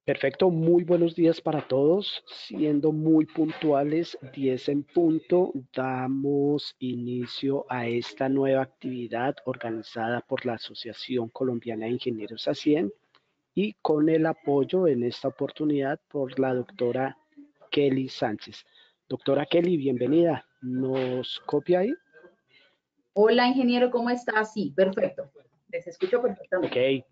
Perfecto, muy buenos días para todos. Siendo muy puntuales, 10 en punto, damos inicio a esta nueva actividad organizada por la Asociación Colombiana de Ingenieros ASIEN y con el apoyo en esta oportunidad por la doctora Kelly Sánchez. Doctora Kelly, bienvenida. ¿Nos copia ahí? Hola, ingeniero, ¿cómo está? Sí, perfecto. Les escucho perfectamente. Ok,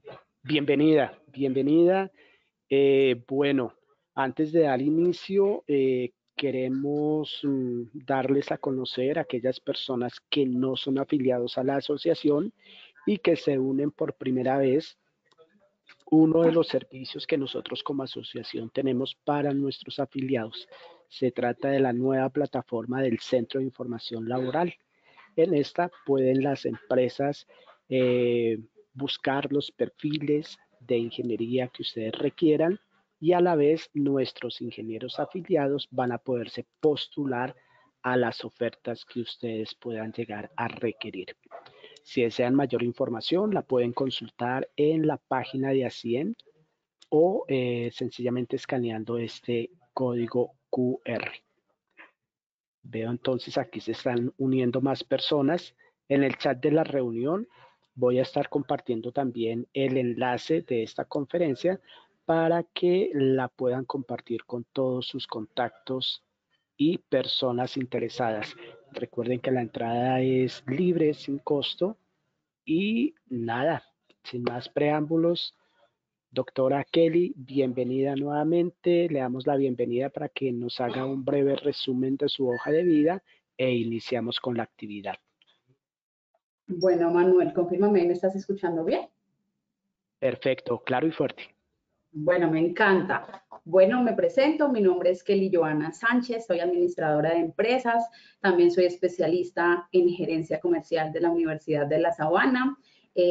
bienvenida. Bueno, antes de dar inicio, queremos darles a conocer a aquellas personas que no son afiliados a la asociación y que se unen por primera vez. Uno de los servicios que nosotros como asociación tenemos para nuestros afiliados se trata de la nueva plataforma del Centro de Información Laboral. En esta pueden las empresas eh, buscar los perfiles de ingeniería que ustedes requieran y a la vez nuestros ingenieros afiliados van a poderse postular a las ofertas que ustedes puedan llegar a requerir. Si desean mayor información, la pueden consultar en la página de ASIEN o sencillamente escaneando este código QR. Veo entonces aquí se están uniendo más personas. En el chat de la reunión voy a estar compartiendo también el enlace de esta conferencia para que la puedan compartir con todos sus contactos y personas interesadas. Recuerden que la entrada es libre, sin costo y nada, sin más preámbulos. Doctora Kelly, bienvenida nuevamente. Le damos la bienvenida para que nos haga un breve resumen de su hoja de vida e iniciamos con la actividad. Bueno, Manuel, confírmame, ¿me estás escuchando bien? Perfecto, claro y fuerte. Bueno, me encanta. Bueno, me presento, mi nombre es Kelly Joana Sánchez, soy administradora de empresas, también soy especialista en gerencia comercial de la Universidad de La Sabana,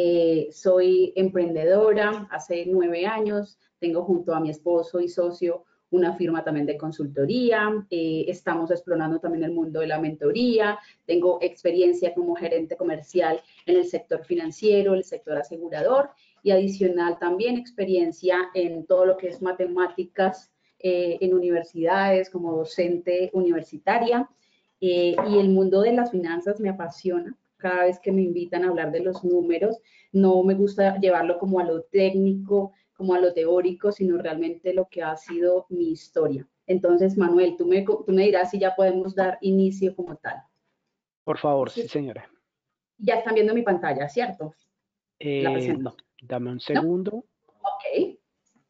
soy emprendedora hace 9 años, tengo junto a mi esposo y socio una firma también de consultoría, estamos explorando también el mundo de la mentoría, tengo experiencia como gerente comercial en el sector financiero, el sector asegurador, y adicional también experiencia en todo lo que es matemáticas en universidades como docente universitaria y el mundo de las finanzas me apasiona. Cada vez que me invitan a hablar de los números, no me gusta llevarlo como a lo técnico, como a lo teórico, sino realmente lo que ha sido mi historia. Entonces, Manuel, tú me dirás si ya podemos dar inicio como tal. Por favor, sí Sí, señora. ya están viendo mi pantalla, ¿cierto? La presento. No, dame un ¿No? segundo. Ok.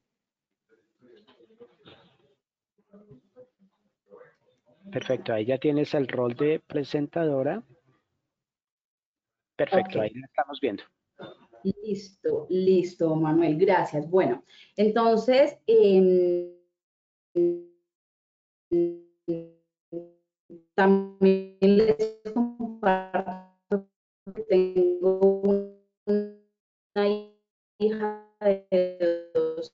Perfecto, ahí ya tienes el rol de presentadora. Ok. Perfecto, ahí la estamos viendo. Listo, listo, Manuel, gracias. Bueno, entonces, también les comparto que tengo una hija de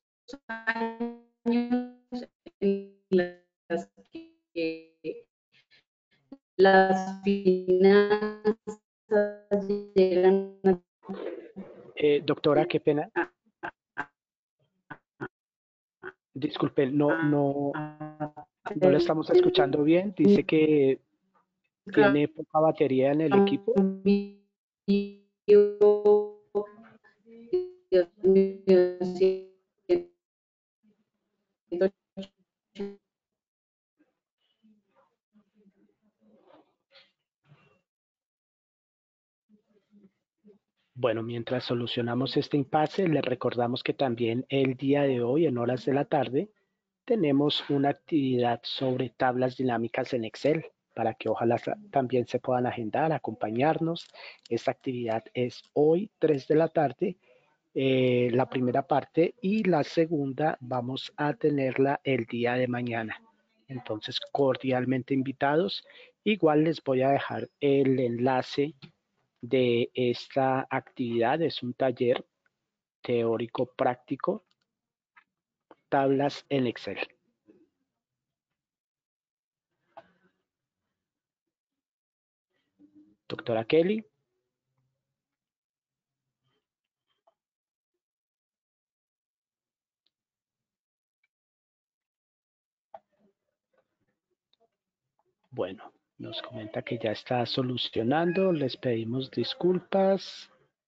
2 años en las que las finanzas llegan Doctora, qué pena. Disculpe, a no la estamos escuchando bien. Dice que tiene poca batería en el equipo. Dios mío, siento. Bueno, mientras solucionamos este impasse, les recordamos que también el día de hoy, en horas de la tarde, tenemos una actividad sobre tablas dinámicas en Excel para que ojalá también se puedan agendar, acompañarnos. Esta actividad es hoy, 3 de la tarde, la primera parte y la segunda vamos a tenerla el día de mañana. Entonces, cordialmente invitados. Igual les voy a dejar el enlace de esta actividad. Es un taller teórico práctico, tablas en Excel. Doctora Kelly. Bueno, nos comenta que ya está solucionando. Les pedimos disculpas.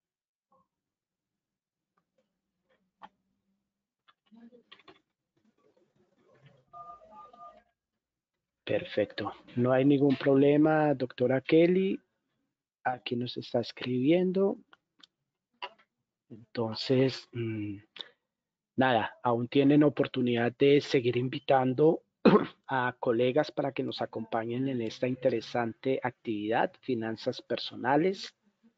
Perfecto. No hay ningún problema, doctora Kelly. Aquí nos está escribiendo. Entonces, nada, aún tienen oportunidad de seguir invitando a colegas para que nos acompañen en esta interesante actividad, finanzas personales.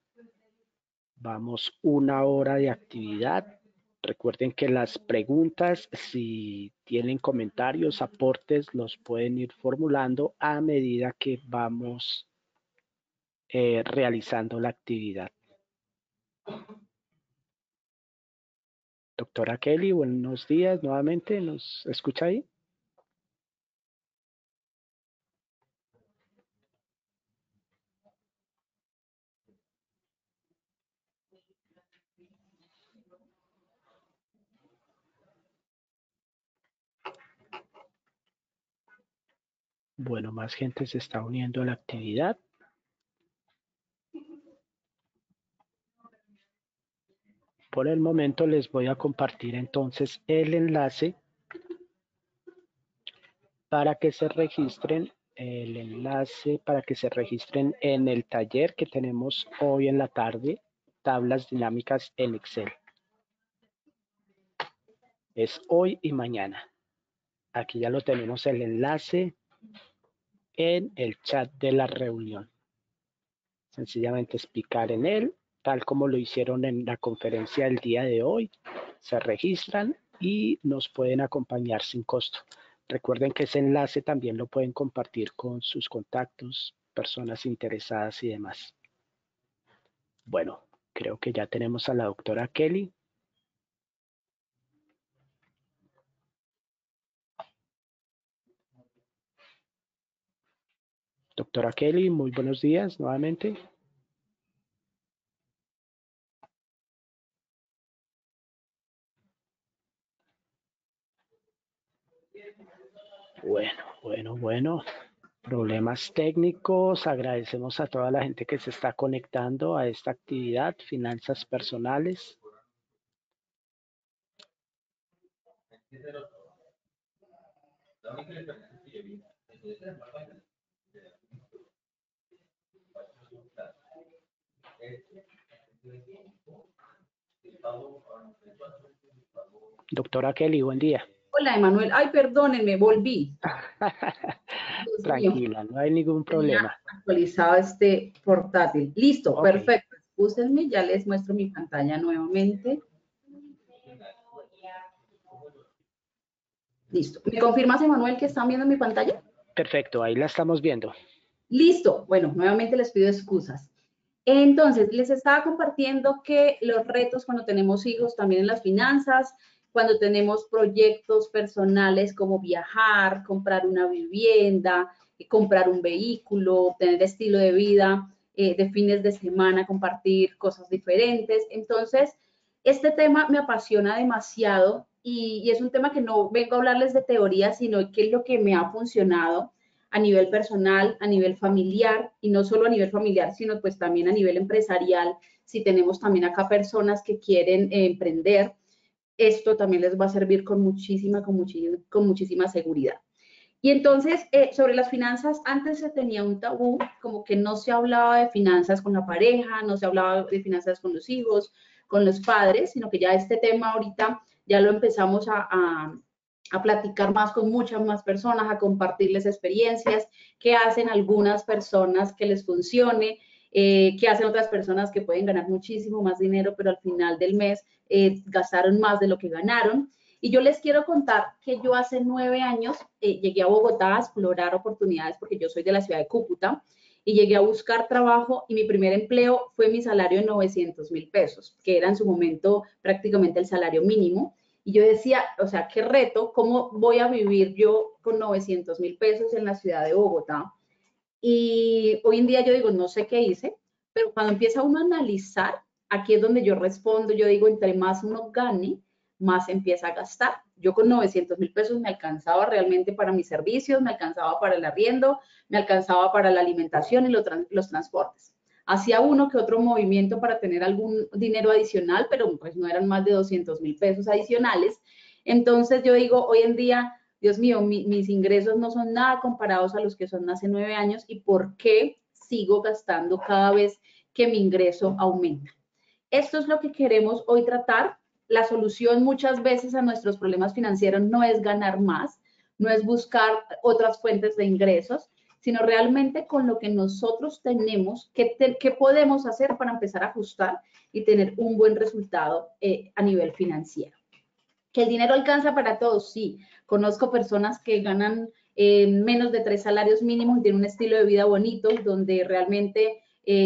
Vamos 1 hora de actividad. Recuerden que las preguntas, si tienen comentarios, aportes, los pueden ir formulando a medida que vamos realizando la actividad. Doctora Kelly, buenos días nuevamente. ¿Nos escucha ahí? Bueno, más gente se está uniendo a la actividad. Por el momento les voy a compartir entonces el enlace para que se registren, en el taller que tenemos hoy en la tarde, tablas dinámicas en Excel. Es hoy y mañana. Aquí ya lo tenemos el enlace en el chat de la reunión. Sencillamente explicar en él, tal como lo hicieron en la conferencia del día de hoy. Se registran y nos pueden acompañar sin costo. Recuerden que ese enlace también lo pueden compartir con sus contactos, personas interesadas y demás. Bueno, creo que ya tenemos a la doctora Kelly. Doctora Kelly, muy buenos días nuevamente. Bueno. Problemas técnicos. Agradecemos a toda la gente que se está conectando a esta actividad, finanzas personales. Doctora Kelly, buen día. Hola, Emanuel. Ay, perdónenme, volví. Dios mío, Tranquila, no hay ningún tenía problema. actualizado este portátil. Listo, Ok, perfecto. Úsenme, ya les muestro mi pantalla nuevamente. Listo. ¿Me confirmas, Emanuel, que están viendo mi pantalla? perfecto, ahí la estamos viendo. Listo. Bueno, nuevamente les pido excusas. Entonces, les estaba compartiendo que los retos cuando tenemos hijos también en las finanzas, cuando tenemos proyectos personales como viajar, comprar una vivienda, comprar un vehículo, tener estilo de vida, de fines de semana, compartir cosas diferentes. Entonces, este tema me apasiona demasiado y es un tema que no vengo a hablarles de teoría, sino que es lo que me ha funcionado a nivel personal, a nivel familiar, y no solo a nivel familiar, sino pues también a nivel empresarial. Si tenemos también acá personas que quieren emprender, esto también les va a servir con muchísima seguridad. Y entonces, sobre las finanzas, antes se tenía un tabú, como que no se hablaba de finanzas con la pareja, no se hablaba de finanzas con los hijos, con los padres, sino que ya este tema ahorita ya lo empezamos a platicar más con muchas más personas, a compartirles experiencias, qué hacen algunas personas que les funcione, qué hacen otras personas que pueden ganar muchísimo más dinero, pero al final del mes gastaron más de lo que ganaron. Y yo les quiero contar que yo hace 9 años llegué a Bogotá a explorar oportunidades porque yo soy de la ciudad de Cúcuta y llegué a buscar trabajo y mi primer empleo fue mi salario de 900.000 pesos, que era en su momento prácticamente el salario mínimo. Y yo decía, o sea, qué reto, ¿cómo voy a vivir yo con 900.000 pesos en la ciudad de Bogotá? Y hoy en día yo digo, no sé qué hice, pero cuando empieza uno a analizar, aquí es donde yo respondo, yo digo, entre más uno gane, más empieza a gastar. Yo con 900.000 pesos me alcanzaba realmente para mis servicios, me alcanzaba para el arriendo, me alcanzaba para la alimentación y los transportes. Hacía uno que otro movimiento para tener algún dinero adicional, pero pues no eran más de 200.000 pesos adicionales. Entonces yo digo, hoy en día, Dios mío, mis ingresos no son nada comparados a los que son hace 9 años, y ¿por qué sigo gastando cada vez que mi ingreso aumenta? Esto es lo que queremos hoy tratar. La solución muchas veces a nuestros problemas financieros no es ganar más, no es buscar otras fuentes de ingresos, sino realmente con lo que nosotros tenemos, qué podemos hacer para empezar a ajustar y tener un buen resultado a nivel financiero. ¿Que el dinero alcanza para todos? Sí. Conozco personas que ganan menos de 3 salarios mínimos y tienen un estilo de vida bonito, donde realmente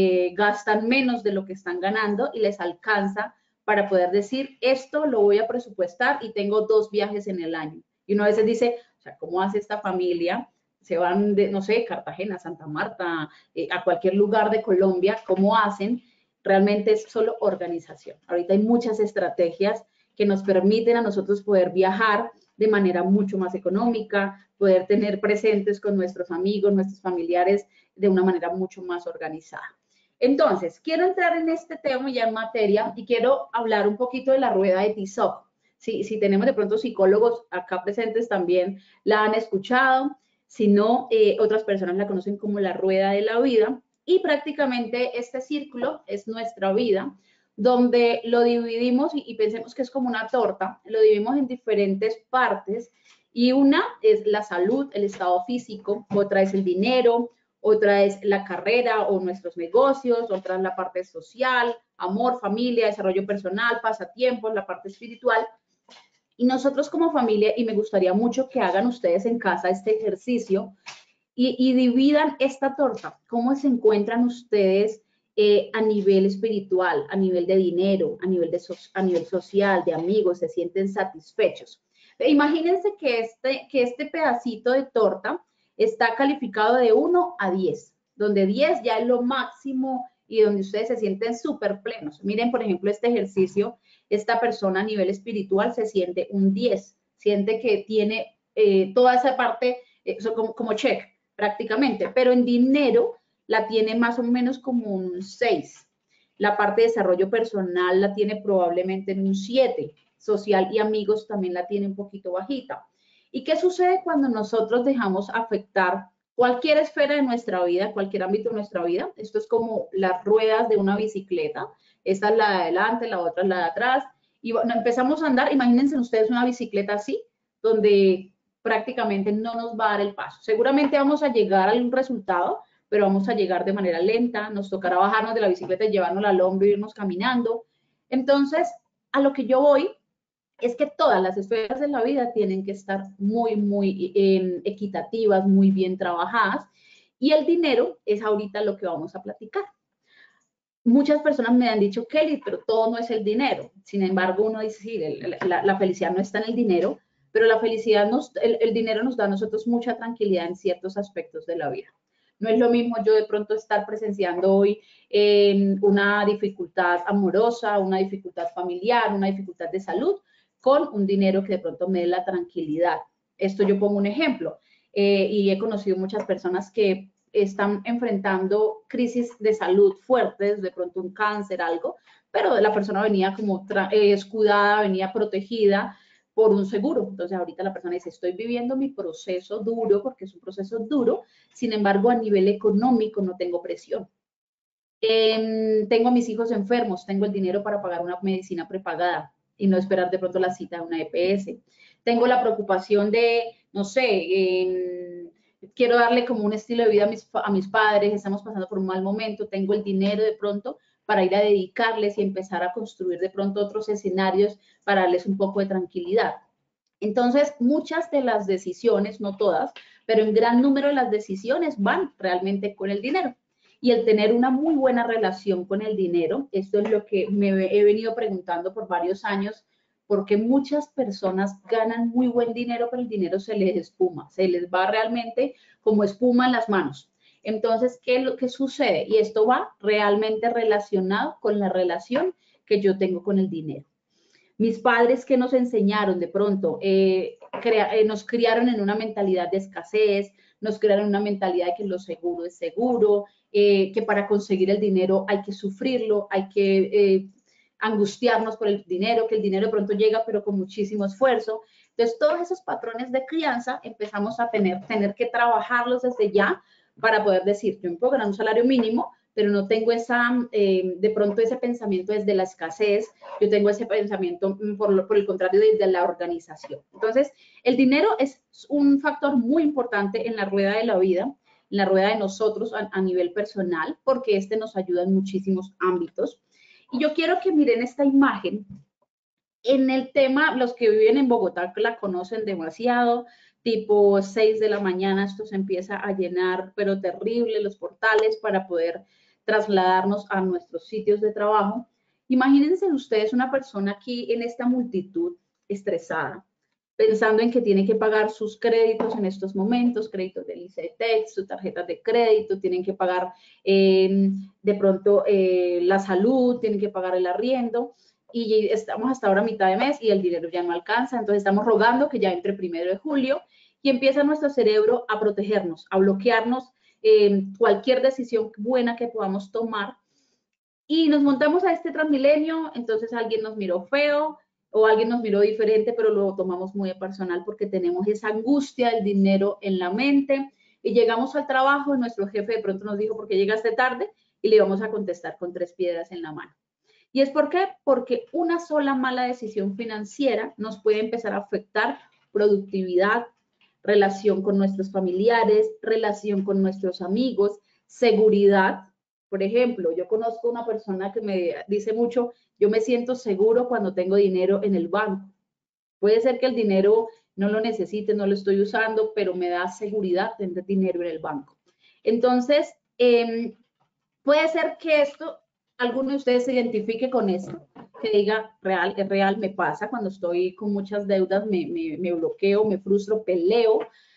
gastan menos de lo que están ganando y les alcanza para poder decir, esto lo voy a presupuestar y tengo 2 viajes en el año. Y uno a veces dice, o sea, ¿cómo hace esta familia? Se van de, no sé, Cartagena, Santa Marta, a cualquier lugar de Colombia, ¿cómo hacen? Realmente es solo organización. Ahorita hay muchas estrategias que nos permiten a nosotros poder viajar de manera mucho más económica, poder tener presentes con nuestros amigos, nuestros familiares de una manera mucho más organizada. Entonces, quiero entrar en este tema ya en materia y quiero hablar un poquito de la rueda de Tizoc. Si tenemos de pronto psicólogos acá presentes también la han escuchado, si no, otras personas la conocen como la rueda de la vida, y prácticamente este círculo es nuestra vida, donde lo dividimos y pensemos que es como una torta, lo dividimos en diferentes partes, y una es la salud, el estado físico, otra es el dinero, otra es la carrera o nuestros negocios, otra es la parte social, amor, familia, desarrollo personal, pasatiempos, la parte espiritual. Y nosotros como familia, y me gustaría mucho que hagan ustedes en casa este ejercicio y dividan esta torta, cómo se encuentran ustedes a nivel espiritual, a nivel de dinero, a nivel social, de amigos, se sienten satisfechos. Imagínense que este pedacito de torta está calificado de 1 a 10, donde 10 ya es lo máximo y donde ustedes se sienten súper plenos. Miren, por ejemplo, este ejercicio, esta persona a nivel espiritual se siente un 10, siente que tiene toda esa parte como check prácticamente, pero en dinero la tiene más o menos como un 6. La parte de desarrollo personal la tiene probablemente en un 7. Social y amigos también la tiene un poquito bajita. ¿Y qué sucede cuando nosotros dejamos afectar cualquier esfera de nuestra vida, cualquier ámbito de nuestra vida? Esto es como las ruedas de una bicicleta. Esta es la de adelante, la otra es la de atrás. Y bueno, empezamos a andar, imagínense ustedes una bicicleta así, donde prácticamente no nos va a dar el paso. Seguramente vamos a llegar a un resultado, pero vamos a llegar de manera lenta, nos tocará bajarnos de la bicicleta y llevarnos al hombro e irnos caminando. Entonces, a lo que yo voy es que todas las esferas de la vida tienen que estar muy equitativas, muy bien trabajadas, y el dinero es ahorita lo que vamos a platicar. Muchas personas me han dicho, Kelly, pero todo no es el dinero. Sin embargo, uno dice, sí, la felicidad no está en el dinero, pero la felicidad, el dinero nos da a nosotros mucha tranquilidad en ciertos aspectos de la vida. No es lo mismo yo de pronto estar presenciando hoy una dificultad amorosa, una dificultad familiar, una dificultad de salud, con un dinero que de pronto me dé la tranquilidad. Esto yo pongo un ejemplo, y he conocido muchas personas que están enfrentando crisis de salud fuertes, de pronto un cáncer, algo, pero la persona venía como escudada, venía protegida por un seguro. Entonces ahorita la persona dice, estoy viviendo mi proceso duro, porque es un proceso duro, sin embargo a nivel económico no tengo presión. Tengo a mis hijos enfermos, tengo el dinero para pagar una medicina prepagada y no esperar de pronto la cita de una EPS. Tengo la preocupación de, no sé, quiero darle como un estilo de vida a mis padres, estamos pasando por un mal momento, tengo el dinero de pronto para ir a dedicarles y empezar a construir de pronto otros escenarios para darles un poco de tranquilidad. Entonces, muchas de las decisiones, no todas, pero en gran número de las decisiones van realmente con el dinero. Y el tener una muy buena relación con el dinero, esto es lo que me he venido preguntando por varios años, porque muchas personas ganan muy buen dinero, pero el dinero se les espuma, se les va realmente como espuma en las manos. Entonces, ¿qué es lo que sucede? Y esto va realmente relacionado con la relación que yo tengo con el dinero. Mis padres que nos enseñaron de pronto, nos criaron en una mentalidad de escasez, nos criaron en una mentalidad de que lo seguro es seguro, que para conseguir el dinero hay que sufrirlo, hay que angustiarnos por el dinero, que el dinero de pronto llega pero con muchísimo esfuerzo. Entonces, todos esos patrones de crianza empezamos a tener que trabajarlos desde ya para poder decir, yo me puedo ganar un salario mínimo, pero no tengo de pronto ese pensamiento desde la escasez, yo tengo ese pensamiento por el contrario desde la organización. Entonces, el dinero es un factor muy importante en la rueda de la vida, en la rueda de nosotros a nivel personal, porque este nos ayuda en muchísimos ámbitos. Y yo quiero que miren esta imagen. En el tema, los que viven en Bogotá la conocen demasiado, tipo 6 de la mañana esto se empieza a llenar, pero terrible, los portales para poder trasladarnos a nuestros sitios de trabajo. Imagínense ustedes una persona aquí en esta multitud estresada, pensando en que tiene que pagar sus créditos en estos momentos, créditos del ICETEX, sus tarjetas de crédito, tienen que pagar de pronto la salud, tienen que pagar el arriendo, y estamos hasta ahora a mitad de mes y el dinero ya no alcanza, entonces estamos rogando que ya entre 1 de julio y empieza nuestro cerebro a protegernos, a bloquearnos cualquier decisión buena que podamos tomar, y nos montamos a este Transmilenio, entonces alguien nos miró feo o alguien nos miró diferente, pero lo tomamos muy personal porque tenemos esa angustia del dinero en la mente, y llegamos al trabajo y nuestro jefe de pronto nos dijo, ¿por qué llegaste tarde? Y le íbamos a contestar con 3 piedras en la mano. ¿Y es por qué? Porque una sola mala decisión financiera nos puede empezar a afectar productividad, relación con nuestros familiares, relación con nuestros amigos, seguridad. Por ejemplo, yo conozco una persona que me dice mucho, yo me siento seguro cuando tengo dinero en el banco. Puede ser que el dinero no lo necesite, no lo estoy usando, pero me da seguridad tener dinero en el banco. Entonces, puede ser que alguno de ustedes se identifique con esto, que diga, es real, me pasa cuando estoy con muchas deudas, me bloqueo, me frustro, peleo,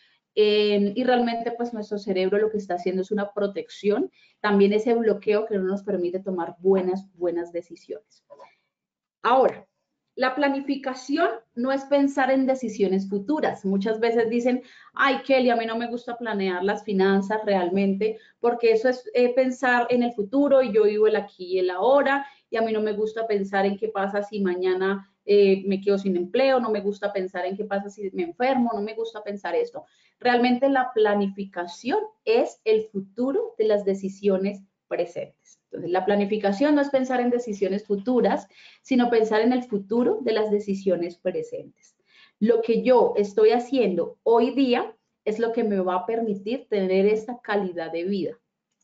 y realmente pues nuestro cerebro lo que está haciendo es una protección, también ese bloqueo que no nos permite tomar buenas decisiones. Ahora, la planificación no es pensar en decisiones futuras. Muchas veces dicen, ay, Kelly, a mí no me gusta planear las finanzas realmente, porque eso es pensar en el futuro y yo vivo el aquí y el ahora, y a mí no me gusta pensar en qué pasa si mañana me quedo sin empleo, no me gusta pensar en qué pasa si me enfermo, no me gusta pensar esto. Realmente la planificación es el futuro de las decisiones presentes. Entonces, la planificación no es pensar en decisiones futuras, sino pensar en el futuro de las decisiones presentes. Lo que yo estoy haciendo hoy día es lo que me va a permitir tener esta calidad de vida.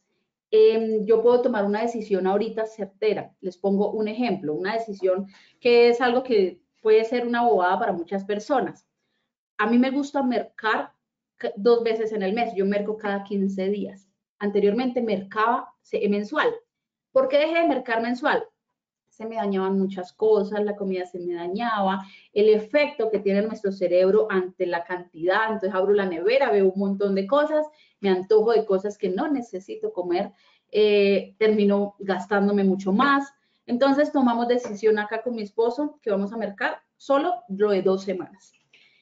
Yo puedo tomar una decisión ahorita certera. Les pongo un ejemplo, una decisión que es algo que puede ser una bobada para muchas personas. A mí me gusta mercar 2 veces en el mes. Yo merco cada 15 días. Anteriormente mercaba mensual. ¿Por qué dejé de mercar mensual? Se me dañaban muchas cosas, la comida se me dañaba, el efecto que tiene nuestro cerebro ante la cantidad, entonces abro la nevera, veo un montón de cosas, me antojo de cosas que no necesito comer, termino gastándome mucho más. Entonces tomamos decisión acá con mi esposo que vamos a mercar solo lo de 2 semanas.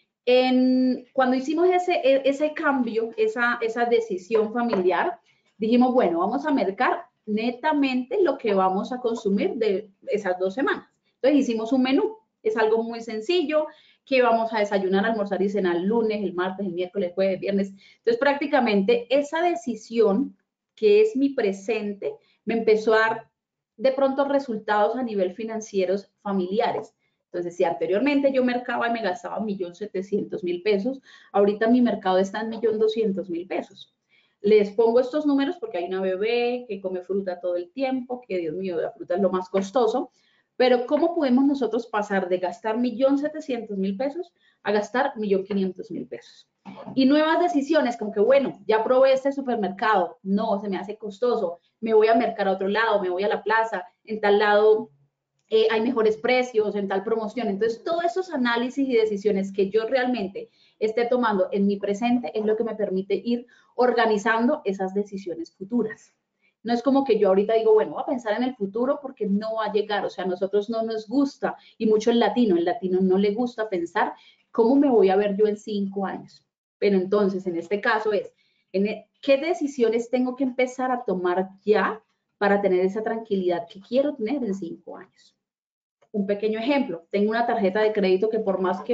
Cuando hicimos ese cambio, esa decisión familiar, dijimos, bueno, vamos a mercar netamente lo que vamos a consumir de esas 2 semanas. Entonces hicimos un menú, es algo muy sencillo, que vamos a desayunar, almorzar y cenar el lunes, el martes, el miércoles, jueves, viernes. Entonces prácticamente esa decisión, que es mi presente, me empezó a dar de pronto resultados a nivel financieros familiares. Entonces, si anteriormente yo mercaba y me gastaba 1.700.000 pesos, ahorita mi mercado está en 1.200.000 pesos. Les pongo estos números porque hay una bebé que come fruta todo el tiempo, que Dios mío, la fruta es lo más costoso, pero ¿cómo podemos nosotros pasar de gastar 1.700.000 pesos a gastar 1.500.000 pesos? Y nuevas decisiones, como que bueno, ya probé este supermercado, no, se me hace costoso, me voy a mercar a otro lado, me voy a la plaza, en tal lado hay mejores precios, en tal promoción. Entonces, todos esos análisis y decisiones que yo realmente esté tomando en mi presente es lo que me permite ir organizando esas decisiones futuras. No es como que yo ahorita digo, bueno, voy a pensar en el futuro porque no va a llegar. O sea, a nosotros no nos gusta, y mucho el latino no le gusta pensar cómo me voy a ver yo en 5 años. Pero entonces, en este caso es, ¿qué decisiones tengo que empezar a tomar ya para tener esa tranquilidad que quiero tener en 5 años? Un pequeño ejemplo, tengo una tarjeta de crédito que por más que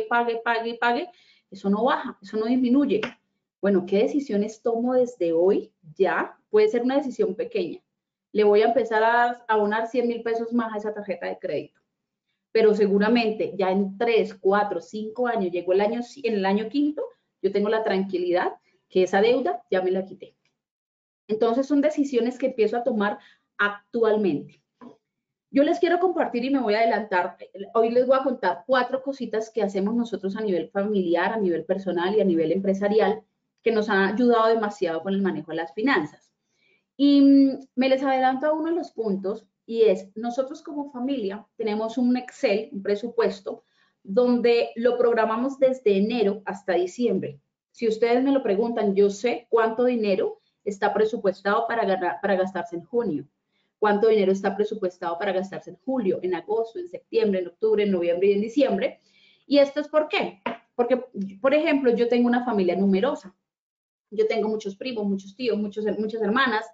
pague, eso no baja, eso no disminuye. Bueno, ¿qué decisiones tomo desde hoy ya? Puede ser una decisión pequeña. Le voy a empezar a abonar 100.000 pesos más a esa tarjeta de crédito. Pero seguramente ya en 3, 4, 5 años, llegó en el año quinto, yo tengo la tranquilidad que esa deuda ya me la quité. Entonces son decisiones que empiezo a tomar actualmente. Yo les quiero compartir y me voy a adelantar. Hoy les voy a contar 4 cositas que hacemos nosotros a nivel familiar, a nivel personal y a nivel empresarial que nos han ayudado demasiado con el manejo de las finanzas. Y me les adelanto a uno de los puntos y es, nosotros como familia tenemos un Excel, un presupuesto, donde lo programamos desde enero hasta diciembre. Si ustedes me lo preguntan, yo sé cuánto dinero está presupuestado para gastarse en junio, cuánto dinero está presupuestado para gastarse en julio, en agosto, en septiembre, en octubre, en noviembre y en diciembre. ¿Y esto es por qué? Porque, por ejemplo, yo tengo una familia numerosa. Yo tengo muchos primos, muchos tíos, muchas hermanas,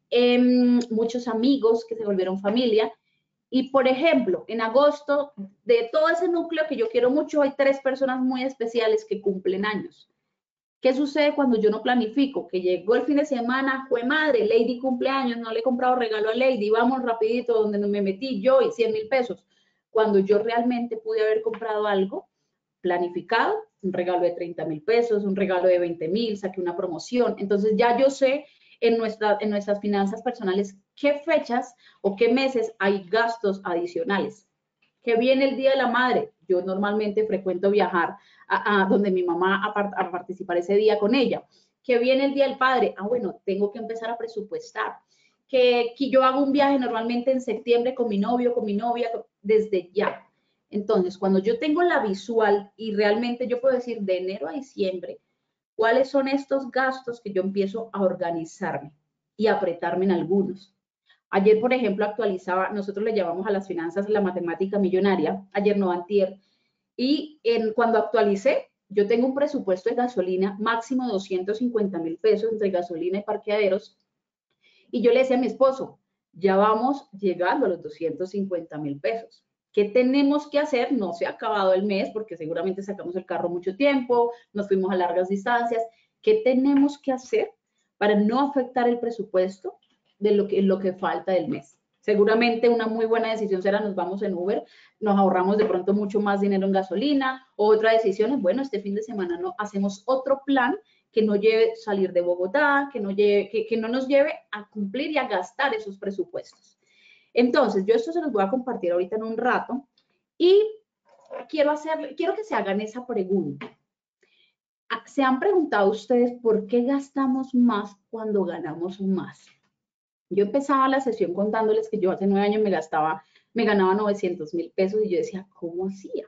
muchos amigos que se volvieron familia. Y, por ejemplo, en agosto, de todo ese núcleo que yo quiero mucho, hay 3 personas muy especiales que cumplen años. ¿Qué sucede cuando yo no planifico? Que llegó el fin de semana, fue madre, Lady cumpleaños, no le he comprado regalo a Lady, vamos rapidito donde me metí yo y 100.000 pesos. Cuando yo realmente pude haber comprado algo planificado, un regalo de 30.000 pesos, un regalo de 20.000, saqué una promoción. Entonces ya yo sé en nuestras finanzas personales qué fechas o qué meses hay gastos adicionales. Que viene el Día de la Madre. Yo normalmente frecuento viajar a donde mi mamá a participar ese día con ella. Que viene el Día del Padre. Bueno, tengo que empezar a presupuestar. Que yo hago un viaje normalmente en septiembre con mi novio, con mi novia, desde ya. Entonces, cuando yo tengo la visual y realmente yo puedo decir de enero a diciembre, ¿cuáles son estos gastos que yo empiezo a organizarme y apretarme en algunos? Ayer, por ejemplo, actualizaba, nosotros le llamamos a las finanzas la matemática millonaria, ayer no antier, y cuando actualicé, yo tengo un presupuesto de gasolina máximo 250.000 pesos entre gasolina y parqueaderos, y yo le decía a mi esposo, ya vamos llegando a los 250.000 pesos. ¿Qué tenemos que hacer? No se ha acabado el mes porque seguramente sacamos el carro mucho tiempo, nos fuimos a largas distancias. ¿Qué tenemos que hacer para no afectar el presupuesto de lo que falta del mes? Seguramente una muy buena decisión será nos vamos en Uber, nos ahorramos de pronto mucho más dinero en gasolina. Otra decisión es, bueno, este fin de semana no hacemos otro plan que no lleve salir de Bogotá, que no nos lleve a cumplir y a gastar esos presupuestos. Entonces, yo esto se los voy a compartir ahorita en un rato y quiero que se hagan esa pregunta. ¿Se han preguntado ustedes por qué gastamos más cuando ganamos más? Yo empezaba la sesión contándoles que yo hace 9 años me ganaba 900.000 pesos y yo decía, ¿cómo hacía?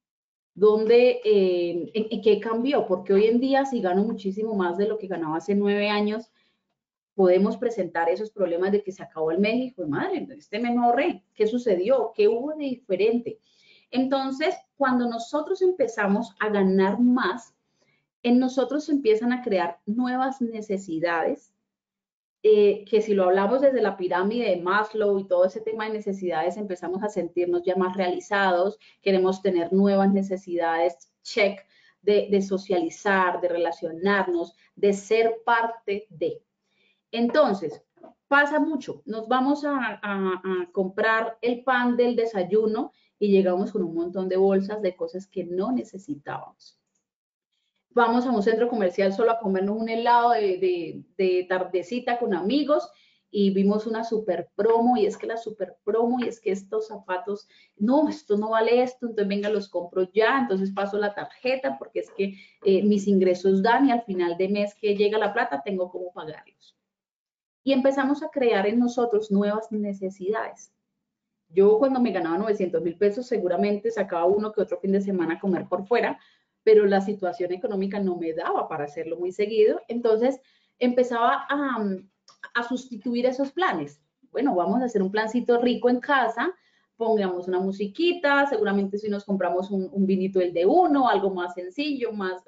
¿En qué cambió? Porque hoy en día, si gano muchísimo más de lo que ganaba hace 9 años, podemos presentar esos problemas de que se acabó el mes y fue madre, este mes no ahorré. ¿Qué sucedió? ¿Qué hubo de diferente? Entonces, cuando nosotros empezamos a ganar más, en nosotros se empiezan a crear nuevas necesidades, que si lo hablamos desde la pirámide de Maslow y todo ese tema de necesidades, empezamos a sentirnos ya más realizados, queremos tener nuevas necesidades, check, de socializar, de relacionarnos, de ser parte de. Entonces, pasa mucho, nos vamos a comprar el pan del desayuno y llegamos con un montón de bolsas de cosas que no necesitábamos. Vamos a un centro comercial solo a comernos un helado de tardecita con amigos y vimos una super promo y es que la super promo y es que estos zapatos, no, esto no vale esto, entonces venga, los compro ya, entonces paso la tarjeta porque es que mis ingresos dan y al final de mes que llega la plata tengo cómo pagarlos. Y empezamos a crear en nosotros nuevas necesidades. Yo cuando me ganaba 900.000 pesos seguramente sacaba uno que otro fin de semana a comer por fuera, pero la situación económica no me daba para hacerlo muy seguido. Entonces empezaba a sustituir esos planes. Bueno, vamos a hacer un plancito rico en casa, pongamos una musiquita, seguramente si nos compramos un vinito el de uno, algo más sencillo,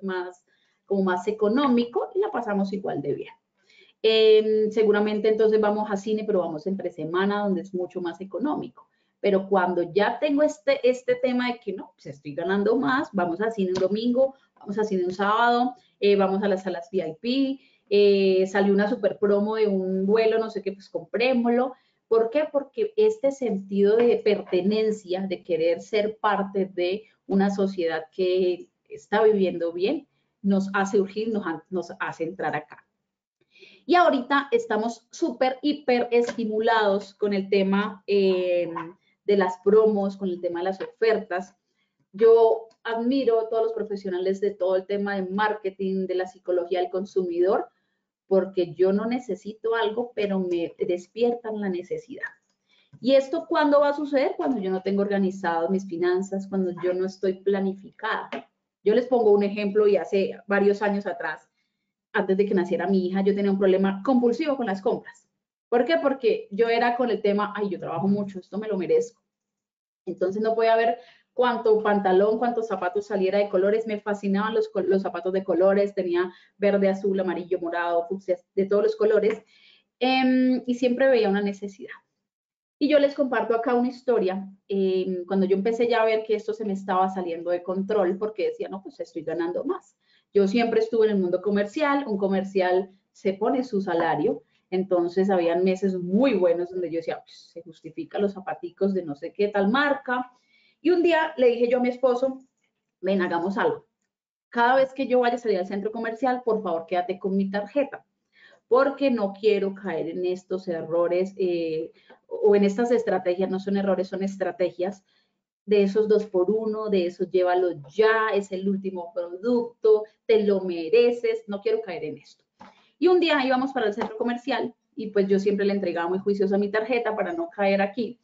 como más económico, y la pasamos igual de bien. Seguramente entonces vamos a cine, pero vamos entre semana, donde es mucho más económico. Pero cuando ya tengo este tema de que no, pues estoy ganando más, vamos a cine un domingo, vamos a cine un sábado, vamos a las salas VIP, salió una super promo de un vuelo, no sé qué, pues comprémoslo. ¿Por qué? Porque este sentido de pertenencia, de querer ser parte de una sociedad que está viviendo bien, nos hace urgir, nos hace entrar acá. Y ahorita estamos súper, hiper estimulados con el tema de las promos, con el tema de las ofertas. Yo admiro a todos los profesionales de todo el tema de marketing, de la psicología del consumidor, porque yo no necesito algo, pero me despiertan la necesidad. ¿Y esto cuándo va a suceder? Cuando yo no tengo organizado mis finanzas, cuando yo no estoy planificada. Yo les pongo un ejemplo y hace varios años atrás, antes de que naciera mi hija, yo tenía un problema compulsivo con las compras. ¿Por qué? Porque yo era con el tema, ay, yo trabajo mucho, esto me lo merezco. Entonces no podía ver cuánto pantalón, cuántos zapatos saliera de colores. Me fascinaban los zapatos de colores, tenía verde, azul, amarillo, morado, fucsia, de todos los colores. Y siempre veía una necesidad. Y yo les comparto acá una historia, cuando yo empecé ya a ver que esto se me estaba saliendo de control, porque decía, no, pues estoy ganando más. Yo siempre estuve en el mundo comercial, un comercial se pone su salario, entonces habían meses muy buenos donde yo decía, pues se justifica los zapaticos de no sé qué tal marca. Y un día le dije yo a mi esposo, ven, hagamos algo. Cada vez que yo vaya a salir al centro comercial, por favor, quédate con mi tarjeta, porque no quiero caer en estos errores o en estas estrategias, no son errores, son estrategias de esos 2x1, de esos llévalo ya, es el último producto, te lo mereces, no quiero caer en esto. Y un día íbamos para el centro comercial y pues yo siempre le entregaba muy juiciosa mi tarjeta para no caer aquí.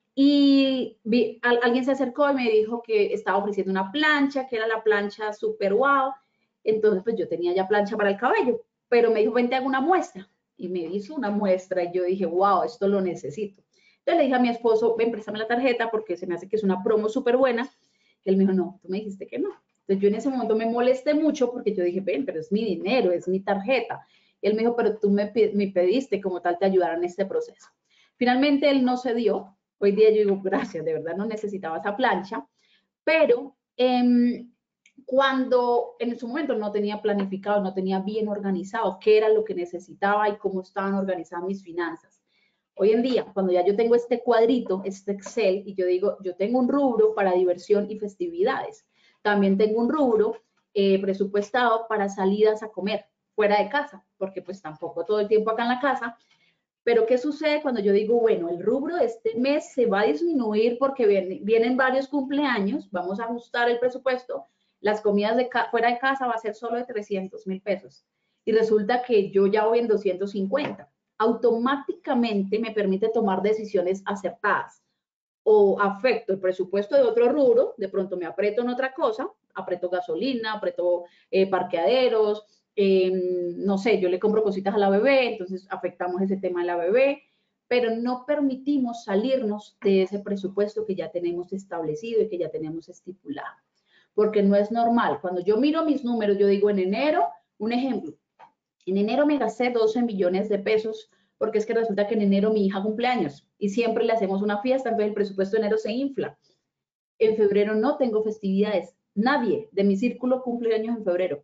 Y alguien se acercó y me dijo que estaba ofreciendo una plancha, que era la plancha super wow. Entonces pues yo tenía ya plancha para el cabello, pero me dijo, ven, te hago una muestra. Y me hizo una muestra y yo dije, wow, esto lo necesito. Entonces le dije a mi esposo, ven, préstame la tarjeta porque se me hace que es una promo súper buena. Y él me dijo, no, tú me dijiste que no. Entonces yo en ese momento me molesté mucho porque yo dije, ven, pero es mi dinero, es mi tarjeta. Y él me dijo, pero tú me pediste como tal te ayudara en este proceso. Finalmente él no se dio. Hoy día yo digo, gracias, de verdad no necesitaba esa plancha, pero cuando en su momento no tenía planificado, no tenía bien organizado qué era lo que necesitaba y cómo estaban organizadas mis finanzas. Hoy en día, cuando ya yo tengo este cuadrito, este Excel, y yo digo, yo tengo un rubro para diversión y festividades. También tengo un rubro presupuestado para salidas a comer fuera de casa, porque pues tampoco todo el tiempo acá en la casa. Pero ¿qué sucede cuando yo digo, bueno, el rubro de este mes se va a disminuir porque vienen varios cumpleaños, vamos a ajustar el presupuesto, las comidas fuera de casa va a ser solo de 300,000 pesos y resulta que yo ya voy en 250? Automáticamente me permite tomar decisiones acertadas. O afecto el presupuesto de otro rubro, de pronto me aprieto en otra cosa, aprieto gasolina, aprieto parqueaderos, no sé, yo le compro cositas a la bebé, entonces afectamos ese tema de la bebé, pero no permitimos salirnos de ese presupuesto que ya tenemos establecido y que ya tenemos estipulado. Porque no es normal. Cuando yo miro mis números, yo digo en enero, un ejemplo, en enero me gasté 12 millones de pesos porque es que resulta que en enero mi hija cumple años y siempre le hacemos una fiesta, entonces el presupuesto de enero se infla. En febrero no tengo festividades. Nadie de mi círculo cumple años en febrero.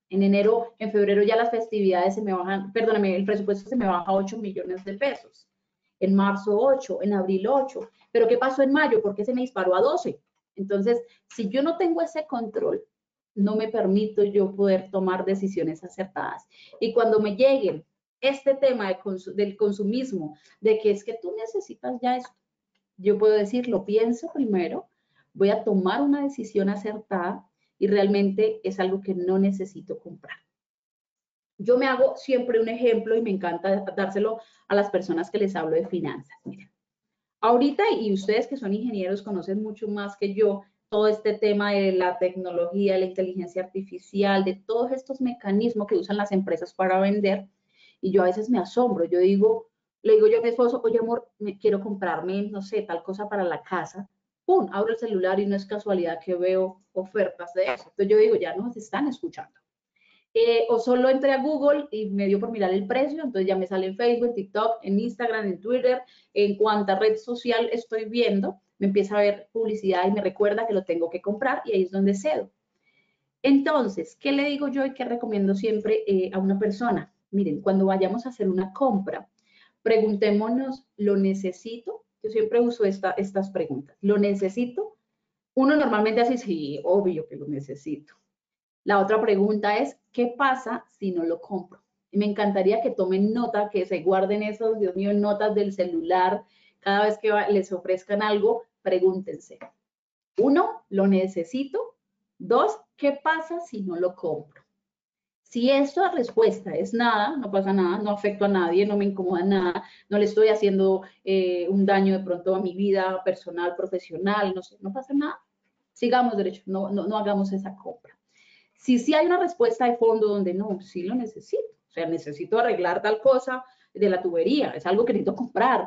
En febrero ya las festividades se me bajan, perdóname, el presupuesto se me baja a 8 millones de pesos. En marzo 8, en abril 8. Pero ¿qué pasó en mayo? ¿Por qué se me disparó a 12? Entonces, si yo no tengo ese control, no me permito yo poder tomar decisiones acertadas. Y cuando me lleguen este tema del consumismo, de que es que tú necesitas ya esto, yo puedo decir, lo pienso primero, voy a tomar una decisión acertada y realmente es algo que no necesito comprar. Yo me hago siempre un ejemplo y me encanta dárselo a las personas que les hablo de finanzas. Miren, ahorita, y ustedes que son ingenieros conocen mucho más que yo, todo este tema de la tecnología, la inteligencia artificial, de todos estos mecanismos que usan las empresas para vender. Y yo a veces me asombro, yo digo, le digo yo a mi esposo, oye amor, me quiero comprarme, no sé, tal cosa para la casa. ¡Pum! Abro el celular y no es casualidad que veo ofertas de eso. Entonces yo digo, ya nos están escuchando. O solo entré a Google y me dio por mirar el precio, entonces ya me sale en Facebook, en TikTok, en Instagram, en Twitter, en cuanta red social estoy viendo, me empieza a ver publicidad y me recuerda que lo tengo que comprar y ahí es donde cedo. Entonces, ¿qué le digo yo y qué recomiendo siempre a una persona? Miren, cuando vayamos a hacer una compra, preguntémonos, ¿lo necesito? Yo siempre uso estas preguntas. ¿Lo necesito? Uno normalmente hace, sí, obvio que lo necesito. La otra pregunta es, ¿qué pasa si no lo compro? Y me encantaría que tomen nota, que se guarden esos, Dios mío, notas del celular. Cada vez que les ofrezcan algo, pregúntense. Uno, ¿lo necesito? Dos, ¿qué pasa si no lo compro? Si esta respuesta es nada, no pasa nada, no afecto a nadie, no me incomoda nada, no le estoy haciendo un daño de pronto a mi vida personal, profesional, no sé, no pasa nada, sigamos derecho, no hagamos esa compra. Si sí hay una respuesta de fondo donde no, sí lo necesito, o sea, necesito arreglar tal cosa de la tubería, es algo que necesito comprar,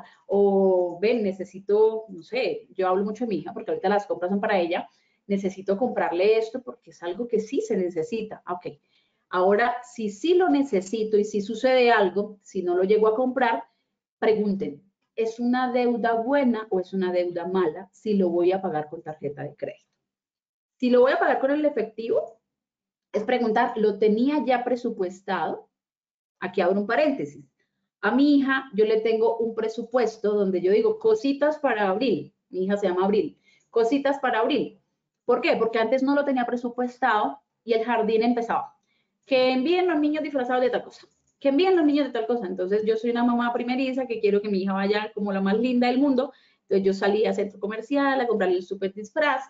o ven, necesito, no sé, yo hablo mucho de mi hija porque ahorita las compras son para ella, necesito comprarle esto porque es algo que sí se necesita, ok. Ahora, si sí lo necesito y si sucede algo, si no lo llego a comprar, pregunten, ¿es una deuda buena o es una deuda mala si lo voy a pagar con tarjeta de crédito? Si lo voy a pagar con el efectivo, es preguntar, ¿lo tenía ya presupuestado? Aquí abro un paréntesis. A mi hija yo le tengo un presupuesto donde yo digo cositas para abril. Mi hija se llama Abril. Cositas para abril. ¿Por qué? Porque antes no lo tenía presupuestado y el jardín empezaba. Que envíen los niños disfrazados de tal cosa. Que envíen los niños de tal cosa. Entonces yo soy una mamá primeriza que quiero que mi hija vaya como la más linda del mundo. Entonces yo salí a centro comercial a comprarle el súper disfraz.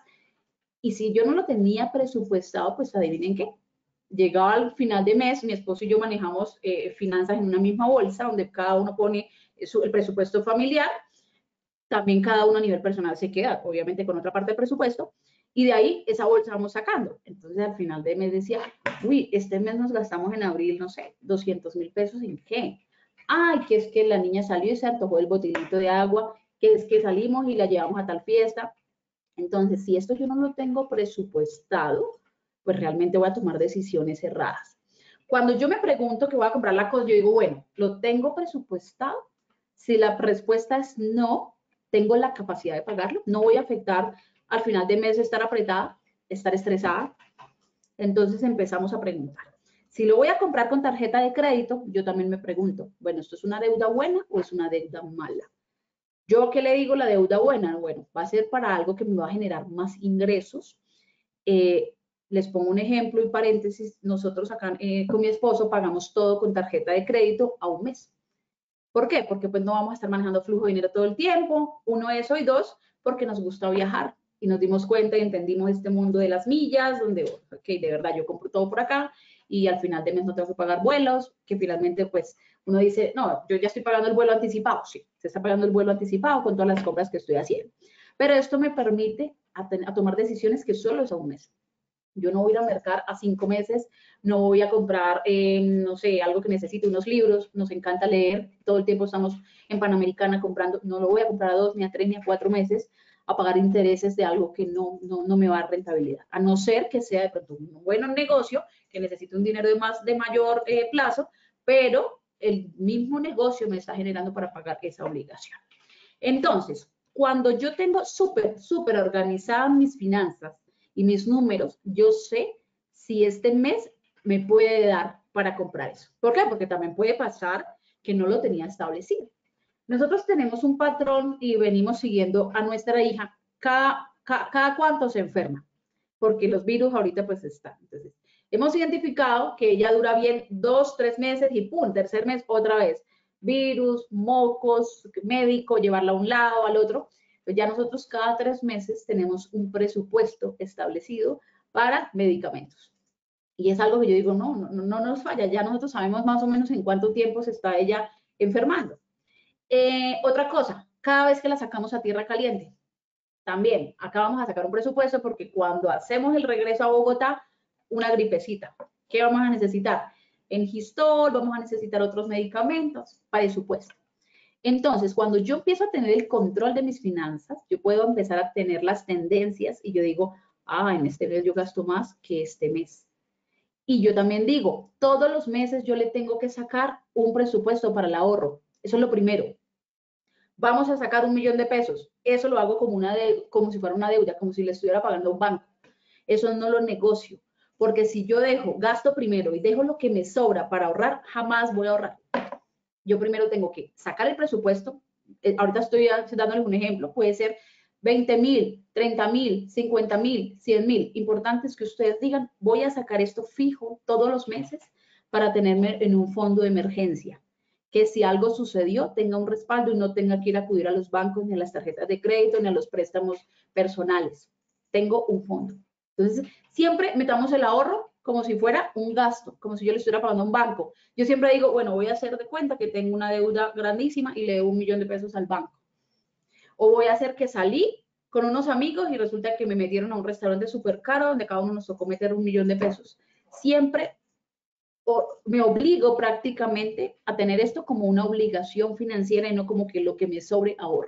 Y si yo no lo tenía presupuestado, pues adivinen qué. Llegaba al final de mes, mi esposo y yo manejamos finanzas en una misma bolsa, donde cada uno pone el presupuesto familiar, también cada uno a nivel personal se queda, obviamente, con otra parte del presupuesto, y de ahí esa bolsa vamos sacando. Entonces, al final de mes decía, uy, este mes nos gastamos en abril, no sé, 200,000 pesos, ¿en qué? Ay, que es que la niña salió y se antojó el botilito de agua, que es que salimos y la llevamos a tal fiesta. Entonces, si esto yo no lo tengo presupuestado, pues realmente voy a tomar decisiones erradas. Cuando yo me pregunto que voy a comprar la cosa, yo digo, bueno, ¿lo tengo presupuestado? Si la respuesta es no, ¿tengo la capacidad de pagarlo? ¿No voy a afectar al final de mes estar apretada, estar estresada? Entonces empezamos a preguntar. Si lo voy a comprar con tarjeta de crédito, yo también me pregunto, bueno, ¿esto es una deuda buena o es una deuda mala? ¿Yo qué le digo la deuda buena? Bueno, va a ser para algo que me va a generar más ingresos. Eh, Les pongo un ejemplo y paréntesis, nosotros acá con mi esposo pagamos todo con tarjeta de crédito a un mes. ¿Por qué? Porque pues no vamos a estar manejando flujo de dinero todo el tiempo, uno eso, y dos, porque nos gusta viajar y nos dimos cuenta y entendimos este mundo de las millas, donde, ok, de verdad yo compro todo por acá y al final de mes no tengo que pagar vuelos, que finalmente pues uno dice, no, yo ya estoy pagando el vuelo anticipado, sí, se está pagando el vuelo anticipado con todas las compras que estoy haciendo, pero esto me permite a tomar decisiones que solo es a un mes. Yo no voy a ir a mercar a 5 meses, no voy a comprar, no sé, algo que necesite, unos libros, nos encanta leer, todo el tiempo estamos en Panamericana comprando, no lo voy a comprar a 2, ni a 3, ni a 4 meses a pagar intereses de algo que no me va a dar rentabilidad, a no ser que sea de pronto un buen negocio, que necesite un dinero de mayor plazo, pero el mismo negocio me está generando para pagar esa obligación. Entonces, cuando yo tengo súper organizadas mis finanzas y mis números, yo sé si este mes me puede dar para comprar eso. ¿Por qué? Porque también puede pasar que no lo tenía establecido. Nosotros tenemos un patrón y venimos siguiendo a nuestra hija cada cuánto se enferma, porque los virus ahorita pues están. Entonces, hemos identificado que ella dura bien 2, 3 meses y pum, tercer mes otra vez virus, mocos, médico, llevarla a un lado, al otro. Pues ya nosotros cada 3 meses tenemos un presupuesto establecido para medicamentos. Y es algo que yo digo, no nos falla, ya nosotros sabemos más o menos en cuánto tiempo se está ella enfermando. Otra cosa, cada vez que la sacamos a tierra caliente, también acá vamos a sacar un presupuesto porque cuando hacemos el regreso a Bogotá, una gripecita, ¿qué vamos a necesitar? en Gistol, vamos a necesitar otros medicamentos, presupuesto. Entonces, cuando yo empiezo a tener el control de mis finanzas, yo puedo empezar a tener las tendencias y yo digo, en este mes yo gasto más que este mes. Y yo también digo, todos los meses yo le tengo que sacar un presupuesto para el ahorro. Eso es lo primero. Vamos a sacar 1.000.000 de pesos. Eso lo hago como si fuera una deuda, como si le estuviera pagando a un banco. Eso no lo negocio. Porque si yo gasto primero y dejo lo que me sobra para ahorrar, jamás voy a ahorrar. Yo primero tengo que sacar el presupuesto. Ahorita estoy dándoles un ejemplo. Puede ser 20.000, 30.000, 50.000, 100.000. Importante es que ustedes digan, voy a sacar esto fijo todos los meses para tenerme en un fondo de emergencia. Que si algo sucedió, tenga un respaldo y no tenga que ir a acudir a los bancos, ni a las tarjetas de crédito, ni a los préstamos personales. Tengo un fondo. Entonces, siempre metamos el ahorro como si fuera un gasto, como si yo le estuviera pagando a un banco. Yo siempre digo, bueno, voy a hacer de cuenta que tengo una deuda grandísima y le debo 1.000.000 de pesos al banco. O voy a hacer que salí con unos amigos y resulta que me metieron a un restaurante súper caro donde cada uno nos tocó meter 1.000.000 de pesos. Siempre me obligo prácticamente a tener esto como una obligación financiera y no como que lo que me sobre ahorro.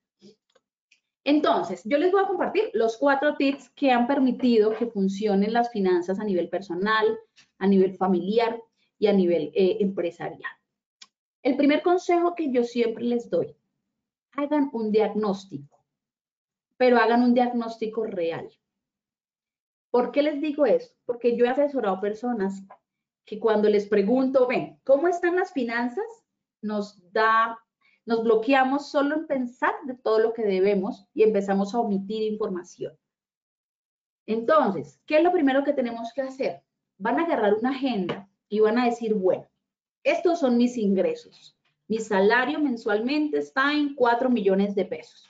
Entonces, yo les voy a compartir los 4 tips que han permitido que funcionen las finanzas a nivel personal, a nivel familiar y a nivel empresarial. El primer consejo que yo siempre les doy, hagan un diagnóstico, pero hagan un diagnóstico real. ¿Por qué les digo esto? Porque yo he asesorado personas que cuando les pregunto, ven, ¿cómo están las finanzas? Nos bloqueamos solo en pensar de todo lo que debemos y empezamos a omitir información. Entonces, ¿qué es lo primero que tenemos que hacer? Van a agarrar una agenda y van a decir, bueno, estos son mis ingresos. Mi salario mensualmente está en 4 millones de pesos.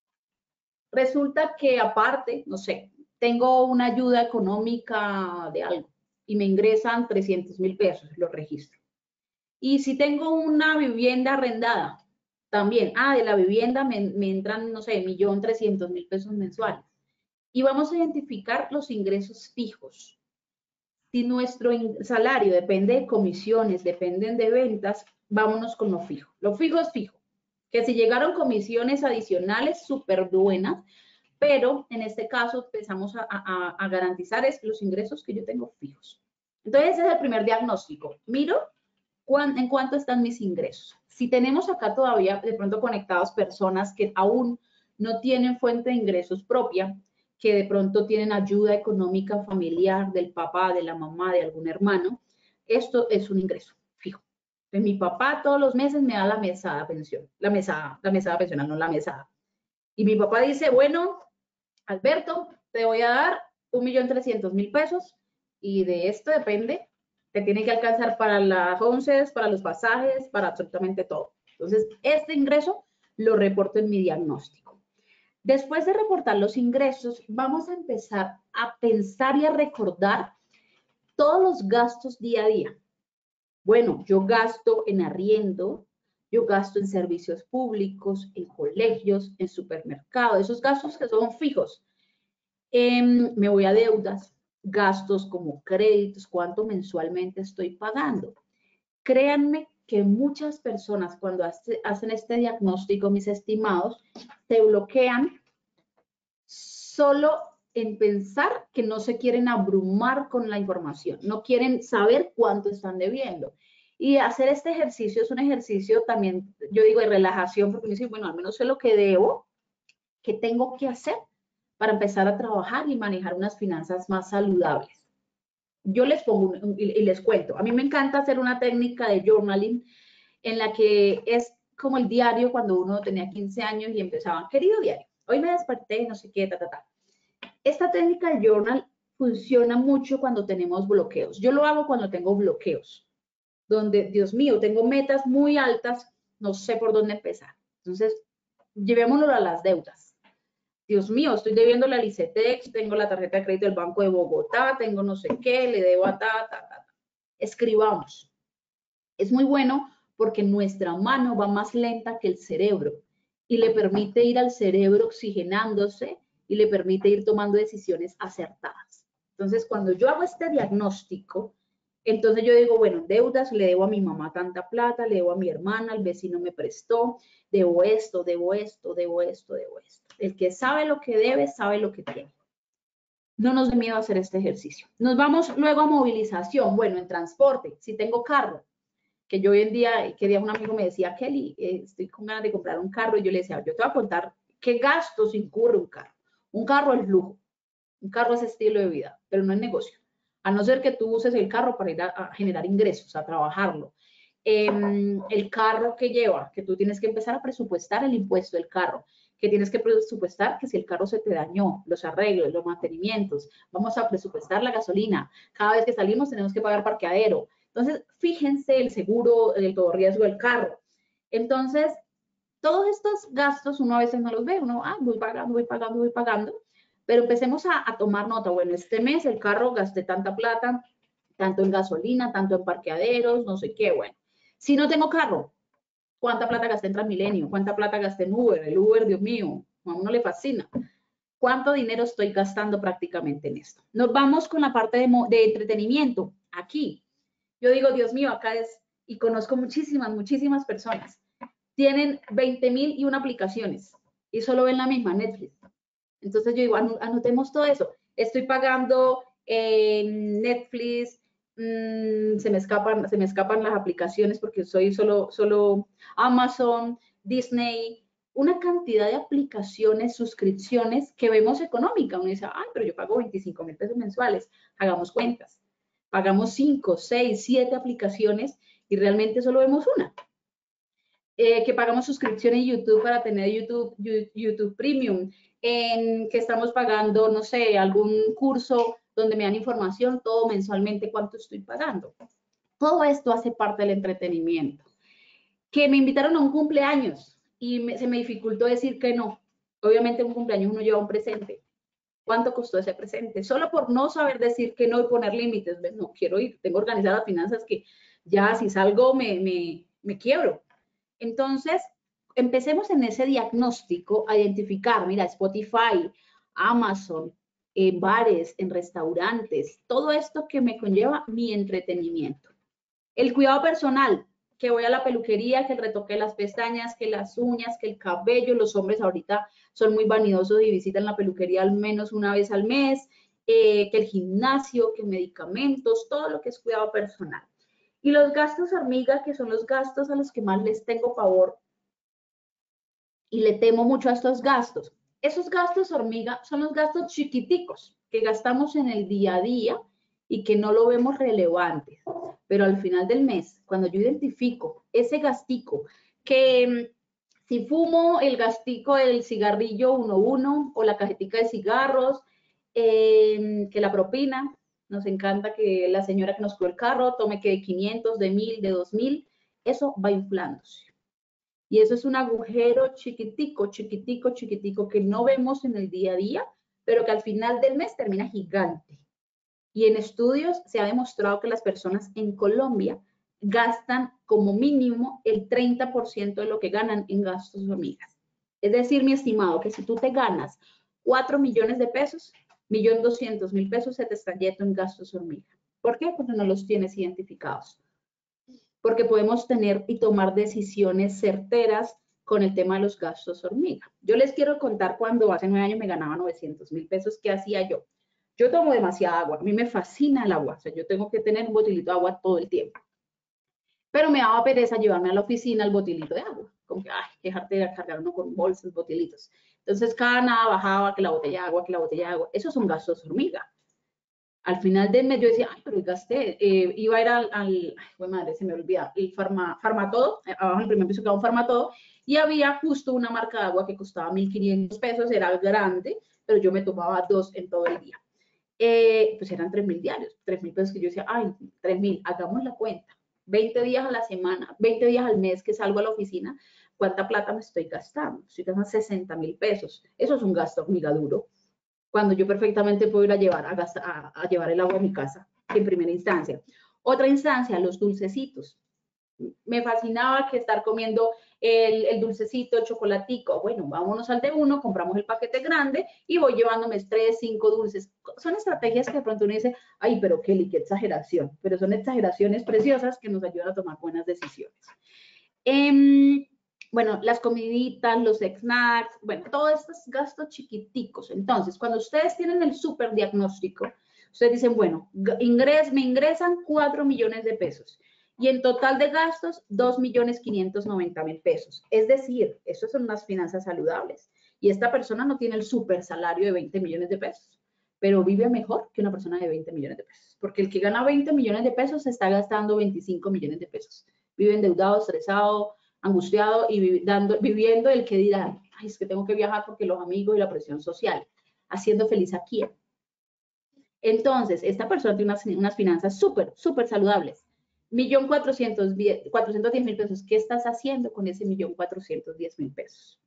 Resulta que aparte, no sé, tengo una ayuda económica de algo y me ingresan 300.000 pesos, lo registro. Y si tengo una vivienda arrendada, también, de la vivienda me entran, no sé, 1.300.000 pesos mensuales. Y vamos a identificar los ingresos fijos. Si nuestro salario depende de comisiones, dependen de ventas, vámonos con lo fijo. Lo fijo es fijo. Que si llegaron comisiones adicionales, súper buenas, pero en este caso empezamos a garantizar los ingresos que yo tengo fijos. Entonces, ese es el primer diagnóstico. Miro en cuánto están mis ingresos. Si tenemos acá todavía de pronto conectados personas que aún no tienen fuente de ingresos propia, que de pronto tienen ayuda económica familiar del papá, de la mamá, de algún hermano, esto es un ingreso fijo. Entonces, mi papá todos los meses me da la mesada pensión, la mesada pensional, no la mesada. Y mi papá dice, bueno, Alberto, te voy a dar 1.300.000 pesos y de esto depende, te tiene que alcanzar para las onces, para los pasajes, para absolutamente todo. Entonces, este ingreso lo reporto en mi diagnóstico. Después de reportar los ingresos, vamos a empezar a pensar y a recordar todos los gastos día a día. Bueno, yo gasto en arriendo, yo gasto en servicios públicos, en colegios, en supermercados, esos gastos que son fijos. Me voy a deudas, gastos como créditos, cuánto mensualmente estoy pagando. Créanme que muchas personas cuando hacen este diagnóstico, mis estimados, se bloquean solo en pensar que no se quieren abrumar con la información, no quieren saber cuánto están debiendo. Y hacer este ejercicio es un ejercicio también, yo digo, de relajación, porque me dicen, bueno, al menos sé lo que debo, qué tengo que hacer para empezar a trabajar y manejar unas finanzas más saludables. Yo les pongo y les cuento, a mí me encanta hacer una técnica de journaling en la que es como el diario cuando uno tenía 15 años y empezaba, querido diario, hoy me desperté, no sé qué, Esta técnica de journal funciona mucho cuando tenemos bloqueos. Yo lo hago cuando tengo bloqueos, donde, Dios mío, tengo metas muy altas, no sé por dónde empezar. Entonces, llevémoslo a las deudas. Dios mío, estoy debiendo la Licetex, tengo la tarjeta de crédito del Banco de Bogotá, tengo no sé qué, le debo a Escribamos. Es muy bueno porque nuestra mano va más lenta que el cerebro y le permite ir al cerebro oxigenándose y le permite ir tomando decisiones acertadas. Entonces, cuando yo hago este diagnóstico, Entonces yo digo, bueno, deudas, le debo a mi mamá tanta plata, le debo a mi hermana, el vecino me prestó, debo esto, debo esto, debo esto, debo esto. El que sabe lo que debe, sabe lo que tiene. No nos dé miedo a hacer este ejercicio. Nos vamos luego a movilización. Bueno, en transporte, si tengo carro, que yo hoy en día, que día un amigo me decía, Kelly, estoy con ganas de comprar un carro, y yo le decía, yo te voy a contar qué gastos incurre un carro. Un carro es lujo, un carro es estilo de vida, pero no es negocio. A no ser que tú uses el carro para ir a generar ingresos, a trabajarlo. El carro que lleva, que tú tienes que empezar a presupuestar el impuesto del carro, que tienes que presupuestar que si el carro se te dañó, los arreglos, los mantenimientos, vamos a presupuestar la gasolina, cada vez que salimos tenemos que pagar parqueadero. Entonces, fíjense el seguro, el todo riesgo del carro. Entonces, todos estos gastos uno a veces no los ve, uno, voy pagando, voy pagando, voy pagando, pero empecemos a tomar nota. Bueno, este mes el carro gasté tanta plata, tanto en gasolina, tanto en parqueaderos, no sé qué, bueno. Si no tengo carro, ¿cuánta plata gasté en Transmilenio? ¿Cuánta plata gasté en Uber? El Uber, Dios mío, a uno le fascina. ¿Cuánto dinero estoy gastando prácticamente en esto? Nos vamos con la parte de entretenimiento. Aquí, yo digo, Dios mío, acá es, y conozco muchísimas, muchísimas personas, tienen 20.001 aplicaciones y solo ven la misma, Netflix. Entonces yo digo, anotemos todo eso. Estoy pagando Netflix, se me escapan las aplicaciones porque soy solo Amazon, Disney, una cantidad de aplicaciones, suscripciones que vemos económica. Uno dice, pero yo pago 25.000 pesos mensuales. Hagamos cuentas. Pagamos 5, 6, 7 aplicaciones y realmente solo vemos una. Que pagamos suscripción en YouTube para tener YouTube Premium, en que estamos pagando, no sé, algún curso donde me dan información, todo mensualmente, cuánto estoy pagando. Todo esto hace parte del entretenimiento. Que me invitaron a un cumpleaños y se me dificultó decir que no. Obviamente en un cumpleaños uno lleva un presente. ¿Cuánto costó ese presente? Solo por no saber decir que no y poner límites. No quiero ir, tengo organizadas finanzas que ya si salgo me quiebro. Entonces, empecemos en ese diagnóstico a identificar, mira, Spotify, Amazon, en bares, en restaurantes, todo esto que me conlleva mi entretenimiento. El cuidado personal, que voy a la peluquería, que el retoque de las pestañas, que las uñas, que el cabello, los hombres ahorita son muy vanidosos y visitan la peluquería al menos una vez al mes, que el gimnasio, que medicamentos, todo lo que es cuidado personal. Y los gastos hormiga, que son los gastos a los que más les tengo pavor y le temo mucho a estos gastos. Esos gastos hormiga son los gastos chiquiticos que gastamos en el día a día y que no lo vemos relevante. Pero al final del mes, cuando yo identifico ese gastico, que si fumo el gastico del cigarrillo 1 o la cajetica de cigarros, que la propina, nos encanta que la señora que nos cubre el carro tome que de 500, de 1.000, de 2.000, eso va inflándose. Y eso es un agujero chiquitico, chiquitico, chiquitico que no vemos en el día a día, pero que al final del mes termina gigante. Y en estudios se ha demostrado que las personas en Colombia gastan como mínimo el 30% de lo que ganan en gastos hormigas. Es decir, mi estimado, que si tú te ganas 4 millones de pesos, 1.200.000 pesos se te están yendo en gastos hormiga. ¿Por qué? Porque no los tienes identificados. Porque podemos tener y tomar decisiones certeras con el tema de los gastos hormiga. Yo les quiero contar cuando hace 9 años me ganaba 900.000 pesos, ¿qué hacía yo? Yo tomo demasiada agua, a mí me fascina el agua, o sea, yo tengo que tener un botilito de agua todo el tiempo. Pero me daba pereza llevarme a la oficina el botilito de agua, como que, dejarte de cargar uno con bolsas, botilitos. Entonces, cada nada bajaba, que la botella de agua, que la botella de agua. Esos son gastos hormiga. Al final del mes yo decía, pero gasté, iba a ir ay, madre, se me olvida, el Farmatodo, abajo en el primer piso quedaba un Farmatodo, y había justo una marca de agua que costaba 1.500 pesos, era grande, pero yo me tomaba 2 en todo el día. Pues eran 3.000 diarios, 3.000 pesos que yo decía, 3.000, hagamos la cuenta, 20 días a la semana, 20 días al mes que salgo a la oficina, ¿cuánta plata me estoy gastando? Estoy gastando 60.000 pesos, eso es un gasto hormiga duro, cuando yo perfectamente puedo ir a llevar el agua a mi casa, en primera instancia. Otra instancia, los dulcecitos. Me fascinaba que estar comiendo el dulcecito, el chocolatico. Bueno, vámonos al de uno, compramos el paquete grande y voy llevándome 3, 5 dulces. Son estrategias que de pronto uno dice, ay, pero Kelly, qué exageración. Pero son exageraciones preciosas que nos ayudan a tomar buenas decisiones. Bueno, las comiditas, los snacks, bueno, todos estos gastos chiquiticos. Entonces, cuando ustedes tienen el super diagnóstico, ustedes dicen, bueno, me ingresan 4 millones de pesos y en total de gastos 2.590.000 pesos. Es decir, eso son unas finanzas saludables. Y esta persona no tiene el super salario de 20 millones de pesos, pero vive mejor que una persona de 20 millones de pesos. Porque el que gana 20 millones de pesos se está gastando 25 millones de pesos. Vive endeudado, estresado, angustiado y viviendo el que dirán, ay, es que tengo que viajar porque los amigos y la presión social. Haciendo feliz a quién. Entonces, esta persona tiene unas finanzas súper saludables. 1.410.000 pesos. ¿Qué estás haciendo con ese 1.410.000 pesos?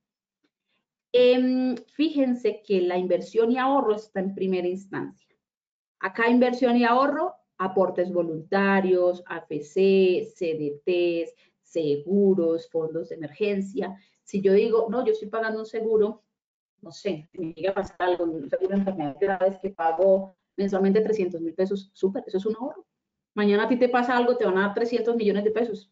Fíjense que la inversión y ahorro está en primera instancia. Acá inversión y ahorro, aportes voluntarios, AFC, CDTs, seguros, fondos de emergencia. Si yo digo, no, yo estoy pagando un seguro, no sé, me llega a pasar algo, un seguro de enfermedad grave que pago mensualmente 300.000 pesos, súper, eso es un ahorro. Mañana a ti te pasa algo, te van a dar 300 millones de pesos.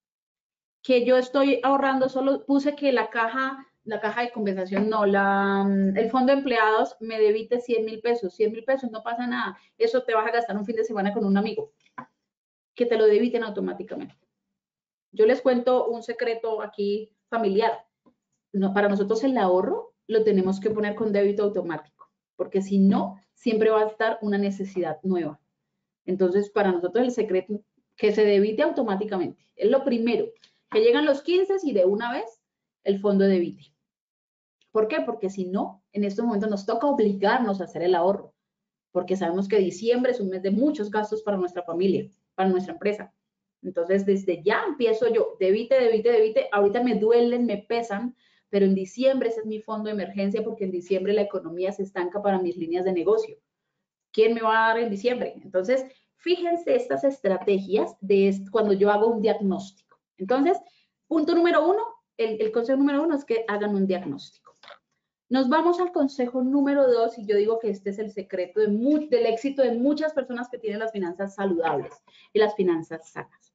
Que yo estoy ahorrando, solo puse que la caja de compensación, no, el fondo de empleados me debite 100.000 pesos. 100.000 pesos, no pasa nada. Eso te vas a gastar un fin de semana con un amigo. Que te lo debiten automáticamente. Yo les cuento un secreto aquí familiar. No, para nosotros el ahorro lo tenemos que poner con débito automático, porque si no, siempre va a estar una necesidad nueva. Entonces, para nosotros el secreto, que se debite automáticamente. Es lo primero, que llegan los 15 y de una vez el fondo debite. ¿Por qué? Porque si no, en estos momentos nos toca obligarnos a hacer el ahorro, porque sabemos que diciembre es un mes de muchos gastos para nuestra familia, para nuestra empresa. Entonces, desde ya empiezo yo, debite, ahorita me duelen, me pesan, pero en diciembre ese es mi fondo de emergencia porque en diciembre la economía se estanca para mis líneas de negocio. ¿Quién me va a dar en diciembre? Entonces, fíjense estas estrategias de cuando yo hago un diagnóstico. Entonces, punto número uno, el consejo número uno es que hagan un diagnóstico. Nos vamos al consejo número 2 y yo digo que este es el secreto del éxito de muchas personas que tienen las finanzas saludables y las finanzas sanas.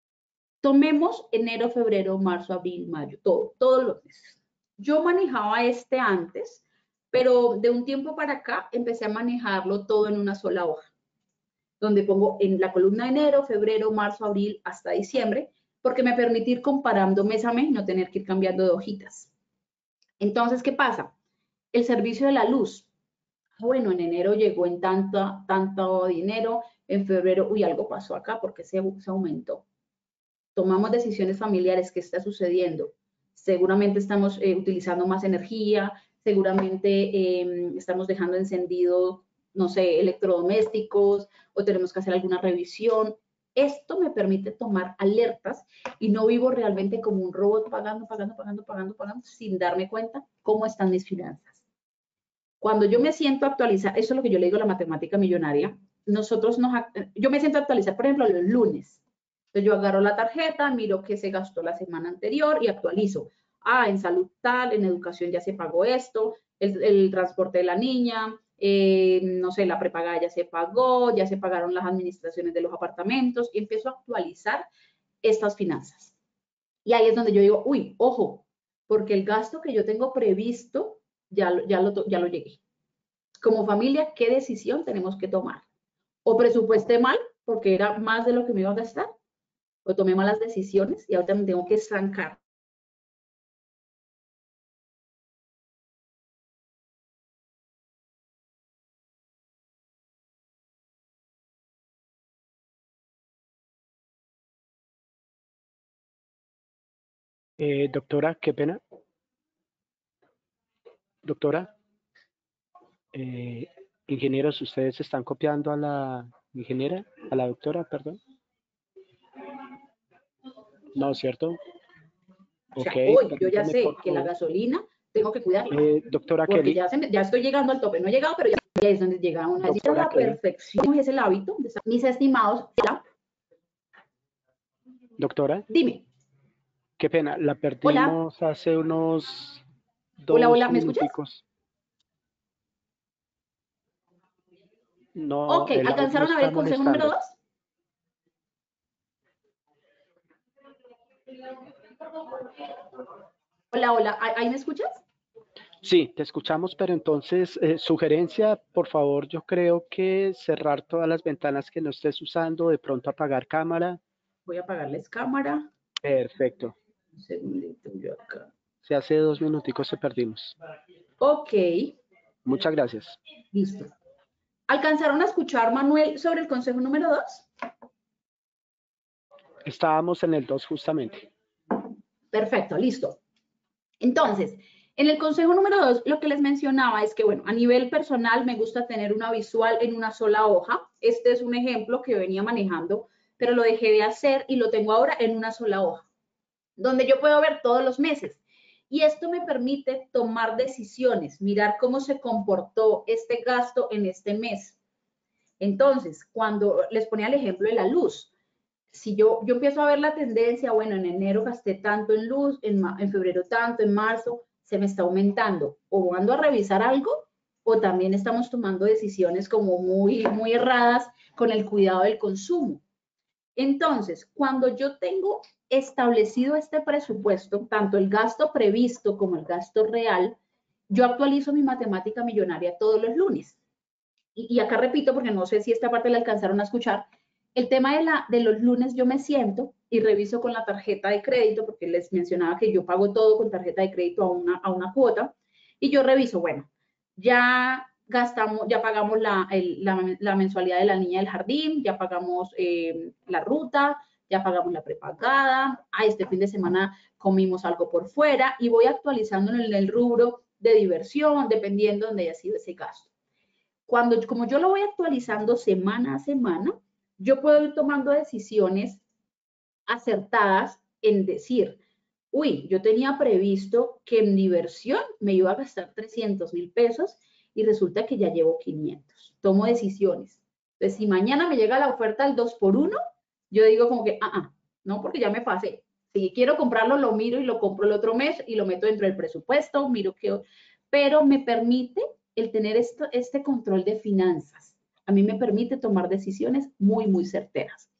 Tomemos enero, febrero, marzo, abril, mayo, todos los meses. Yo manejaba este antes, pero de un tiempo para acá empecé a manejarlo todo en una sola hoja, donde pongo en la columna enero, febrero, marzo, abril, hasta diciembre, porque me permite ir comparando mes a mes y no tener que ir cambiando de hojitas. Entonces, ¿qué pasa? El servicio de la luz. Bueno, en enero llegó en tanto dinero, en febrero, uy, algo pasó acá porque se aumentó. Tomamos decisiones familiares, ¿qué está sucediendo? Seguramente estamos utilizando más energía, seguramente estamos dejando encendido, no sé, electrodomésticos o tenemos que hacer alguna revisión. Esto me permite tomar alertas y no vivo realmente como un robot pagando, sin darme cuenta cómo están mis finanzas. Cuando yo me siento a actualizar, eso es lo que yo le digo a la matemática millonaria, yo me siento a actualizar, por ejemplo, los lunes. Entonces yo agarro la tarjeta, miro qué se gastó la semana anterior y actualizo. En salud tal, en educación ya se pagó esto, el transporte de la niña, no sé, la prepagada ya se pagó, ya se pagaron las administraciones de los apartamentos y empiezo a actualizar estas finanzas. Y ahí es donde yo digo, uy, ojo, porque el gasto que yo tengo previsto ya lo llegué. Como familia, ¿qué decisión tenemos que tomar? O presupuesté mal porque era más de lo que me iba a gastar, o tomé malas decisiones y ahorita me tengo que estancar. Doctora, qué pena. Doctora, eh, ingenieros, ¿ustedes están copiando a la ingeniera, a la doctora, perdón? No, ¿cierto? O sea, Ok, hoy yo ya permítame, sé por que la favor. gasolina tengo que cuidarla, Doctora porque Kelly, ya estoy llegando al tope. No he llegado, pero ya es donde llega una. A doctora la Kelly, perfección es el hábito. Mis estimados, doctora, dime. Qué pena, la Hola, perdimos hace unos hola, dos hola, ¿me escuchas? minuticos. No, Ok, el audio ¿alcanzaron a ver está el consejo número molestando. 2? Hola, hola, ¿ahí me escuchas? Sí, te escuchamos, pero entonces, sugerencia, por favor, yo creo que cerrar todas las ventanas que no estés usando, de pronto apagar cámara. Voy a apagarles cámara. Perfecto. Un segundito yo acá. Si hace 2 minuticos se perdimos. Ok, Muchas gracias. listo. ¿Alcanzaron a escuchar, Manuel, sobre el consejo número 2? Estábamos en el 2 justamente. Perfecto, listo. Entonces, en el consejo número 2, lo que les mencionaba es que, bueno, a nivel personal me gusta tener una visual en una sola hoja. Este es un ejemplo que venía manejando, pero lo dejé de hacer y lo tengo ahora en una sola hoja, donde yo puedo ver todos los meses. Y esto me permite tomar decisiones, mirar cómo se comportó este gasto en este mes. Entonces, cuando les ponía el ejemplo de la luz, si yo empiezo a ver la tendencia, bueno, en enero gasté tanto en luz, en febrero tanto, en marzo, se me está aumentando. O ando a revisar algo, o también estamos tomando decisiones como muy erradas con el cuidado del consumo. Entonces, cuando yo tengo establecido este presupuesto, tanto el gasto previsto como el gasto real, yo actualizo mi matemática millonaria todos los lunes. Y acá repito, porque no sé si esta parte la alcanzaron a escuchar, el tema de los lunes yo me siento y reviso con la tarjeta de crédito, porque les mencionaba que yo pago todo con tarjeta de crédito a una cuota, y yo reviso, bueno, ya gastamos, ya pagamos la mensualidad de la niña del jardín, ya pagamos la ruta, ya pagamos la prepagada, este fin de semana comimos algo por fuera, y voy actualizando en el rubro de diversión, dependiendo de donde haya sido ese gasto. Como yo lo voy actualizando semana a semana, yo puedo ir tomando decisiones acertadas en decir, uy, yo tenía previsto que en diversión me iba a gastar 300.000 pesos y resulta que ya llevo 500. Tomo decisiones. Entonces, si mañana me llega la oferta del 2 por 1, yo digo como que, no, porque ya me pasé. Si quiero comprarlo, lo miro y lo compro el otro mes y lo meto dentro del presupuesto, miro que, pero me permite el tener este control de finanzas. A mí me permite tomar decisiones muy certeras.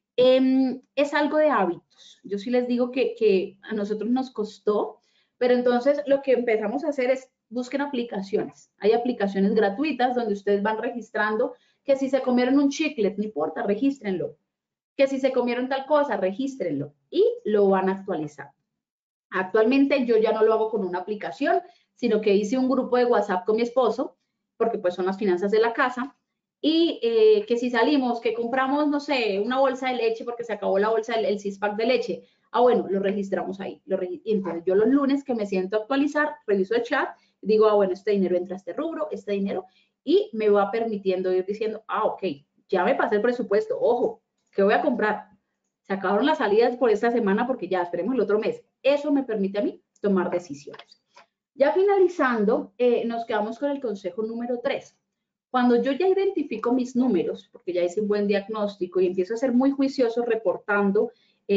Es algo de hábitos. Yo sí les digo que a nosotros nos costó, pero entonces lo que empezamos a hacer es busquen aplicaciones. Hay aplicaciones gratuitas donde ustedes van registrando que si se comieron un chicle, no importa, regístrenlo. Que si se comieron tal cosa, regístrenlo y lo van a actualizar. Actualmente yo ya no lo hago con una aplicación, sino que hice un grupo de WhatsApp con mi esposo, porque pues son las finanzas de la casa, y que si salimos, que compramos, no sé, una bolsa de leche porque se acabó la bolsa, el six-pack de leche, bueno, lo registramos ahí. Y entonces yo los lunes que me siento a actualizar, reviso el chat, digo, bueno, este dinero entra a este rubro, este dinero, y me va permitiendo ir diciendo, ok, ya me pasé el presupuesto, ojo, ¿qué voy a comprar? Se acabaron las salidas por esta semana porque ya esperemos el otro mes. Eso me permite a mí tomar decisiones. Ya finalizando, nos quedamos con el consejo número 3. Cuando yo ya identifico mis números, porque ya hice un buen diagnóstico y empiezo a ser muy juicioso reportando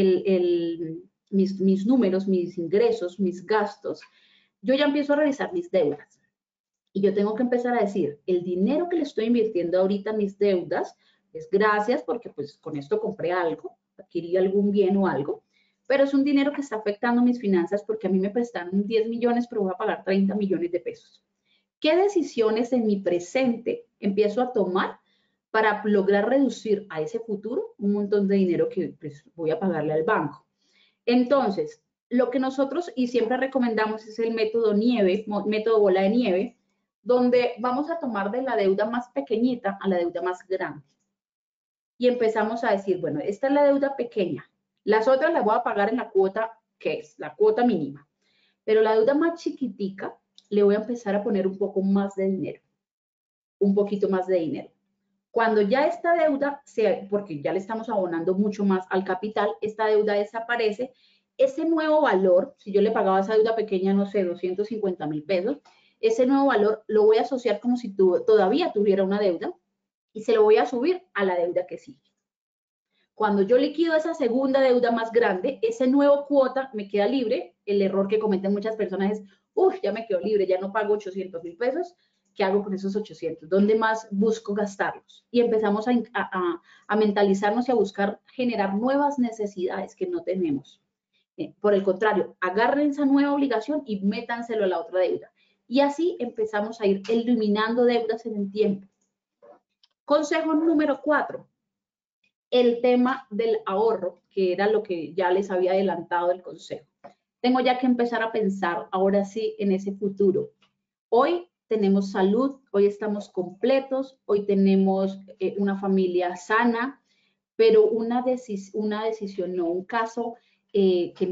mis números, mis ingresos, mis gastos, yo ya empiezo a revisar mis deudas. Y yo tengo que empezar a decir, el dinero que le estoy invirtiendo ahorita a mis deudas es gracias porque pues con esto compré algo, adquirí algún bien o algo, pero es un dinero que está afectando mis finanzas porque a mí me prestaron 10 millones, pero voy a pagar 30 millones de pesos. ¿Qué decisiones en mi presente empiezo a tomar para lograr reducir a ese futuro un montón de dinero que pues, voy a pagarle al banco? Entonces, lo que nosotros y siempre recomendamos es el método nieve, método bola de nieve, donde vamos a tomar de la deuda más pequeñita a la deuda más grande. Y empezamos a decir, bueno, esta es la deuda pequeña, las otras las voy a pagar en la cuota que es, la cuota mínima. Pero la deuda más chiquitica le voy a empezar a poner un poco más de dinero, un poquito más de dinero. Cuando ya esta deuda, porque ya le estamos abonando mucho más al capital, esta deuda desaparece, ese nuevo valor, si yo le pagaba esa deuda pequeña, no sé, 250.000 pesos, ese nuevo valor lo voy a asociar como si todavía tuviera una deuda y se lo voy a subir a la deuda que sigue. Cuando yo liquido esa segunda deuda más grande, ese nuevo cuota me queda libre. El error que cometen muchas personas es, uff, ya me quedo libre, ya no pago 800.000 pesos. ¿Qué hago con esos 800? ¿Dónde más busco gastarlos? Y empezamos a mentalizarnos y a buscar generar nuevas necesidades que no tenemos. Por el contrario, agarren esa nueva obligación y métanselo a la otra deuda. Y así empezamos a ir eliminando deudas en el tiempo. Consejo número 4, el tema del ahorro, que era lo que ya les había adelantado el consejo. Tengo ya que empezar a pensar ahora sí en ese futuro. Hoy tenemos salud, hoy estamos completos, hoy tenemos una familia sana, pero una decisión, no, un caso que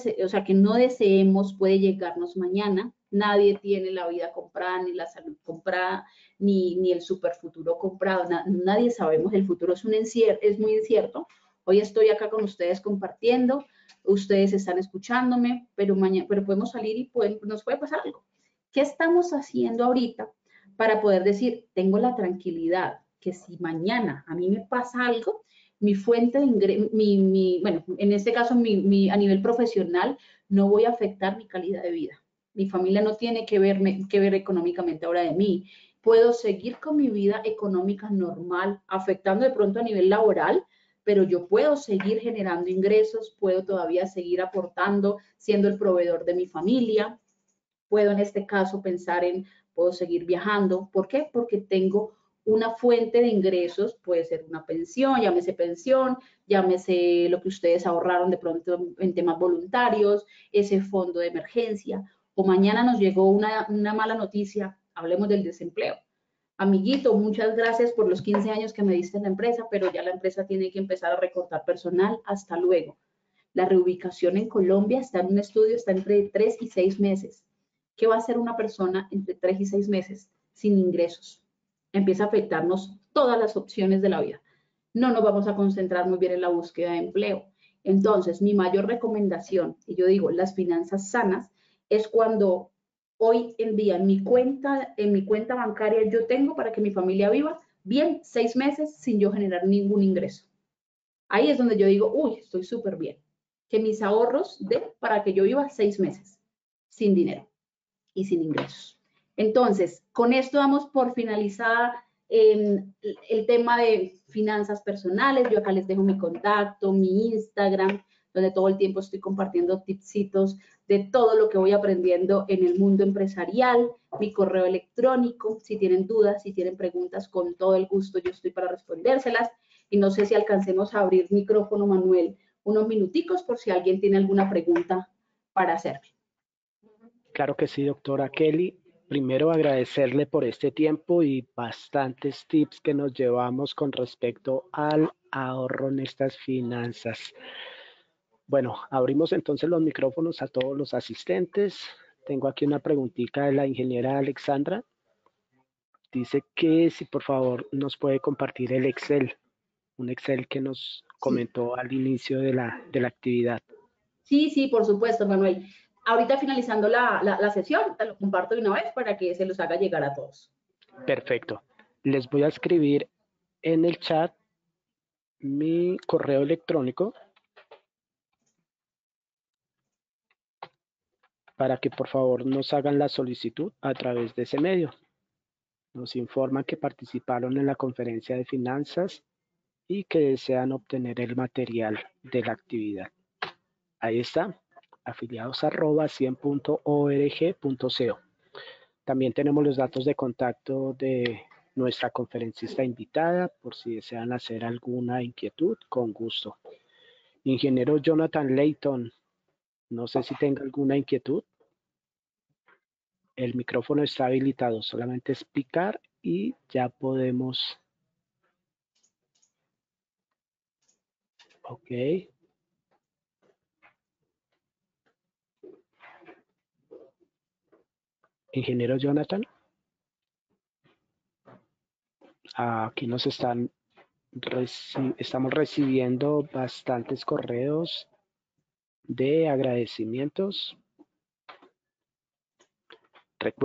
no deseemos puede llegarnos mañana. Nadie tiene la vida comprada, ni la salud comprada, ni el superfuturo comprado. Nadie sabemos, el futuro es muy incierto. Hoy estoy acá con ustedes compartiendo, ustedes están escuchándome, pero podemos salir y nos puede pasar algo. ¿Qué estamos haciendo ahorita para poder decir, tengo la tranquilidad que si mañana a mí me pasa algo, mi fuente de ingreso, bueno, en este caso a nivel profesional, no voy a afectar mi calidad de vida? Mi familia no tiene que ver económicamente ahora de mí. Puedo seguir con mi vida económica normal, afectando de pronto a nivel laboral, pero yo puedo seguir generando ingresos, puedo todavía seguir aportando, siendo el proveedor de mi familia. Puedo en este caso pensar puedo seguir viajando. ¿Por qué? Porque tengo una fuente de ingresos, puede ser una pensión, llámese lo que ustedes ahorraron de pronto en temas voluntarios, ese fondo de emergencia, o mañana nos llegó una mala noticia, hablemos del desempleo. Amiguito, muchas gracias por los 15 años que me diste en la empresa, pero ya la empresa tiene que empezar a recortar personal, hasta luego. La reubicación en Colombia está en un estudio, está entre 3 y 6 meses. ¿Qué va a hacer una persona entre 3 y 6 meses sin ingresos? Empieza a afectarnos todas las opciones de la vida. No nos vamos a concentrar muy bien en la búsqueda de empleo. Entonces, mi mayor recomendación, y yo digo, las finanzas sanas, es cuando hoy en día en mi cuenta bancaria yo tengo para que mi familia viva bien 6 meses sin yo generar ningún ingreso. Ahí es donde yo digo, uy, estoy súper bien. Que mis ahorros den para que yo viva 6 meses sin dinero y sin ingresos. Entonces, con esto damos por finalizada el tema de finanzas personales. Yo acá les dejo mi contacto, mi Instagram, donde todo el tiempo estoy compartiendo tipsitos de todo lo que voy aprendiendo en el mundo empresarial, mi correo electrónico, si tienen dudas, si tienen preguntas, con todo el gusto yo estoy para respondérselas. Y no sé si alcancemos a abrir micrófono, Manuel, unos minuticos por si alguien tiene alguna pregunta para hacerme. Claro que sí, doctora Kelly. Primero agradecerle por este tiempo y bastantes tips que nos llevamos con respecto al ahorro en estas finanzas. Bueno, abrimos entonces los micrófonos a todos los asistentes. Tengo aquí una preguntita de la ingeniera Alexandra. Dice que si por favor nos puede compartir el Excel, un Excel que nos Sí, comentó al inicio de la actividad. sí, por supuesto, Manuel. Ahorita finalizando la sesión, te lo comparto de una vez para que se los haga llegar a todos. Perfecto. Les voy a escribir en el chat mi correo electrónico para que por favor nos hagan la solicitud a través de ese medio. Nos informan que participaron en la conferencia de finanzas y que desean obtener el material de la actividad. Ahí está, afiliados@100.org.co. También tenemos los datos de contacto de nuestra conferencista invitada por si desean hacer alguna inquietud, con gusto. Ingeniero Jonathan Layton, no sé si tenga alguna inquietud. El micrófono está habilitado, solamente es picar y ya podemos. Ok. Ingeniero Jonathan, aquí estamos recibiendo bastantes correos de agradecimientos.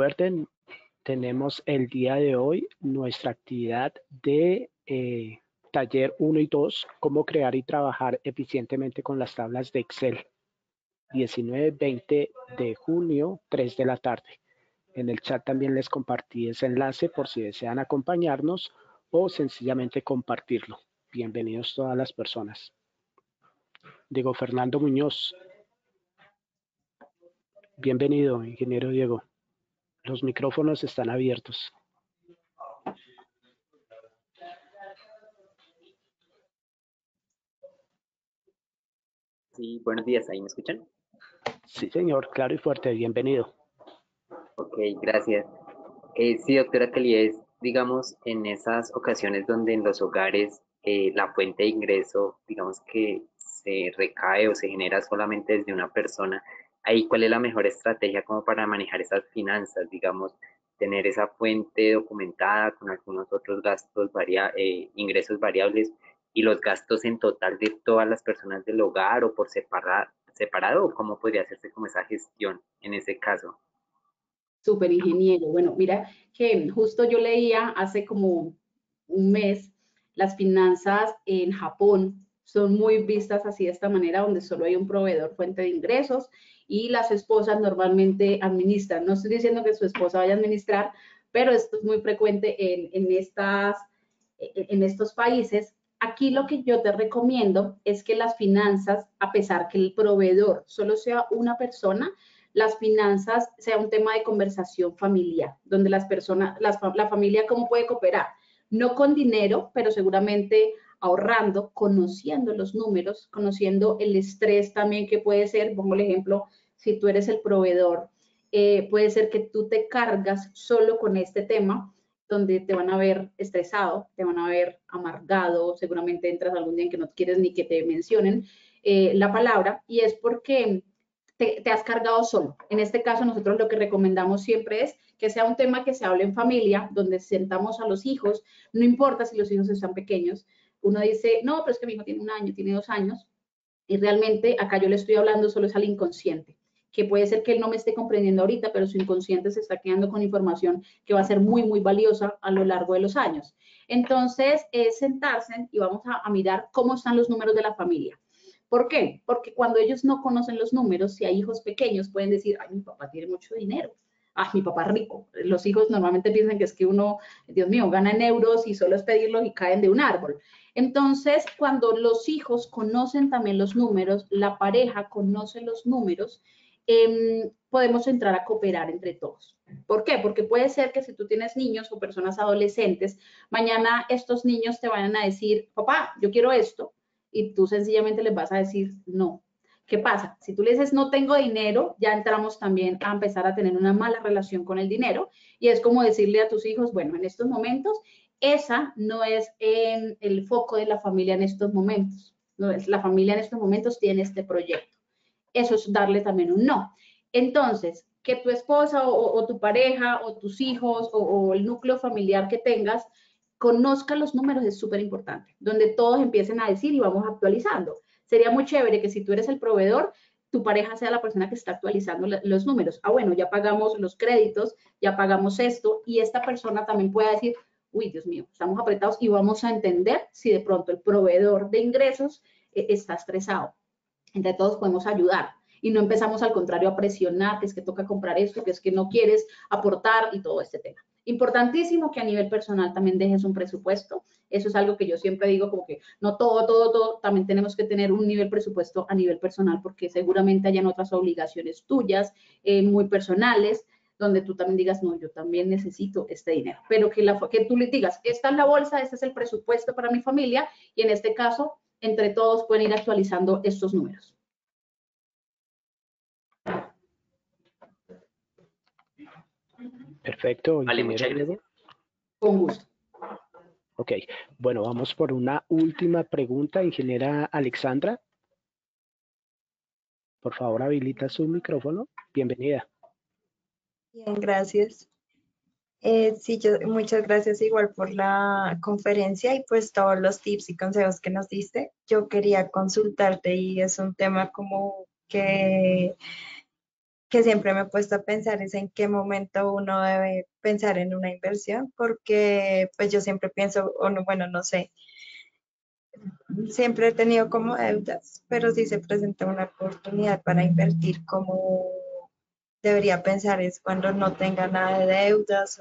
Recuerden, tenemos el día de hoy nuestra actividad de taller 1 y 2, cómo crear y trabajar eficientemente con las tablas de Excel. 19-20 de junio, 3 de la tarde. En el chat también les compartí ese enlace por si desean acompañarnos o sencillamente compartirlo. Bienvenidos todas las personas. Diego Fernando Muñoz. Bienvenido, ingeniero Diego. Los micrófonos están abiertos. Sí, buenos días, ¿ahí me escuchan? Sí, señor, claro y fuerte, bienvenido. Ok, gracias. Sí, doctora Kelly, es, digamos, en esas ocasiones donde en los hogares la fuente de ingreso, digamos que se recae o se genera solamente desde una persona, ahí cuál es la mejor estrategia como para manejar esas finanzas, digamos, tener esa fuente documentada con algunos otros gastos, ingresos variables y los gastos en total de todas las personas del hogar o por separado, o cómo podría hacerse como esa gestión en ese caso. Súper ingeniero. Bueno, mira que justo yo leía hace como un mes, las finanzas en Japón son muy vistas así de esta manera, donde solo hay un proveedor fuente de ingresos y las esposas normalmente administran. No estoy diciendo que su esposa vaya a administrar, pero esto es muy frecuente en estos países. Aquí lo que yo te recomiendo es que las finanzas, a pesar que el proveedor solo sea una persona, las finanzas sea un tema de conversación familiar, donde las personas, la familia cómo puede cooperar, no con dinero, pero seguramente ahorrando, conociendo los números, conociendo el estrés también que puede ser, pongo el ejemplo, si tú eres el proveedor, puede ser que tú te cargas solo con este tema, donde te van a ver estresado, te van a ver amargado, seguramente entras algún día en que no quieres ni que te mencionen la palabra, y es porque te has cargado solo. En este caso, nosotros lo que recomendamos siempre es que sea un tema que se hable en familia, donde sentamos a los hijos, no importa si los hijos están pequeños. Uno dice, no, pero es que mi hijo tiene 1 año, tiene 2 años, y realmente acá yo le estoy hablando solo es al inconsciente, que puede ser que él no me esté comprendiendo ahorita, pero su inconsciente se está quedando con información que va a ser muy, muy valiosa a lo largo de los años. Entonces, es sentarse y vamos a mirar cómo están los números de la familia. ¿Por qué? Porque cuando ellos no conocen los números, si hay hijos pequeños, pueden decir, ay, mi papá tiene mucho dinero, ay, mi papá es rico. Los hijos normalmente piensan que es que uno, Dios mío, gana en euros y solo es pedirlos y caen de un árbol. Entonces, cuando los hijos conocen también los números, la pareja conoce los números, podemos entrar a cooperar entre todos. ¿Por qué? Porque puede ser que si tú tienes niños o personas adolescentes, mañana estos niños te vayan a decir, papá, yo quiero esto, y tú sencillamente les vas a decir no. ¿Qué pasa? Si tú le dices no tengo dinero, ya entramos también a empezar a tener una mala relación con el dinero y es como decirle a tus hijos, bueno, en estos momentos, esa no es el foco de la familia en estos momentos. No es, la familia en estos momentos tiene este proyecto. Eso es darle también un no. Entonces, que tu esposa o tu pareja o tus hijos o el núcleo familiar que tengas conozca los números es súper importante, donde todos empiecen a decir y vamos actualizando. Sería muy chévere que si tú eres el proveedor, tu pareja sea la persona que está actualizando los números. Ah, bueno, ya pagamos los créditos, ya pagamos esto, y esta persona también pueda decir, uy, Dios mío, estamos apretados y vamos a entender si de pronto el proveedor de ingresos está estresado. Entre todos podemos ayudar y no empezamos al contrario a presionar, que es que toca comprar esto, que es que no quieres aportar y todo este tema. Importantísimo que a nivel personal también dejes un presupuesto. Eso es algo que yo siempre digo, como que no todo, también tenemos que tener un nivel presupuesto a nivel personal, porque seguramente hayan otras obligaciones tuyas, muy personales, donde tú también digas, no, yo también necesito este dinero, pero que tú le digas, esta es la bolsa, este es el presupuesto para mi familia, y en este caso, entre todos pueden ir actualizando estos números. Perfecto, Vale, ingeniero muchas Diego. gracias. Con gusto. Ok, bueno, vamos por una última pregunta, ingeniera Alexandra. Por favor, habilita su micrófono. Bienvenida. Bien, gracias. Sí, muchas gracias igual por la conferencia y pues todos los tips y consejos que nos diste. Yo quería consultarte y es un tema como que siempre me he puesto a pensar es en qué momento uno debe pensar en una inversión, porque pues yo siempre pienso, o no, bueno, no sé, Siempre he tenido como deudas, pero si se presenta una oportunidad para invertir, ¿cómo debería pensar? ¿Es cuando no tenga nada de deudas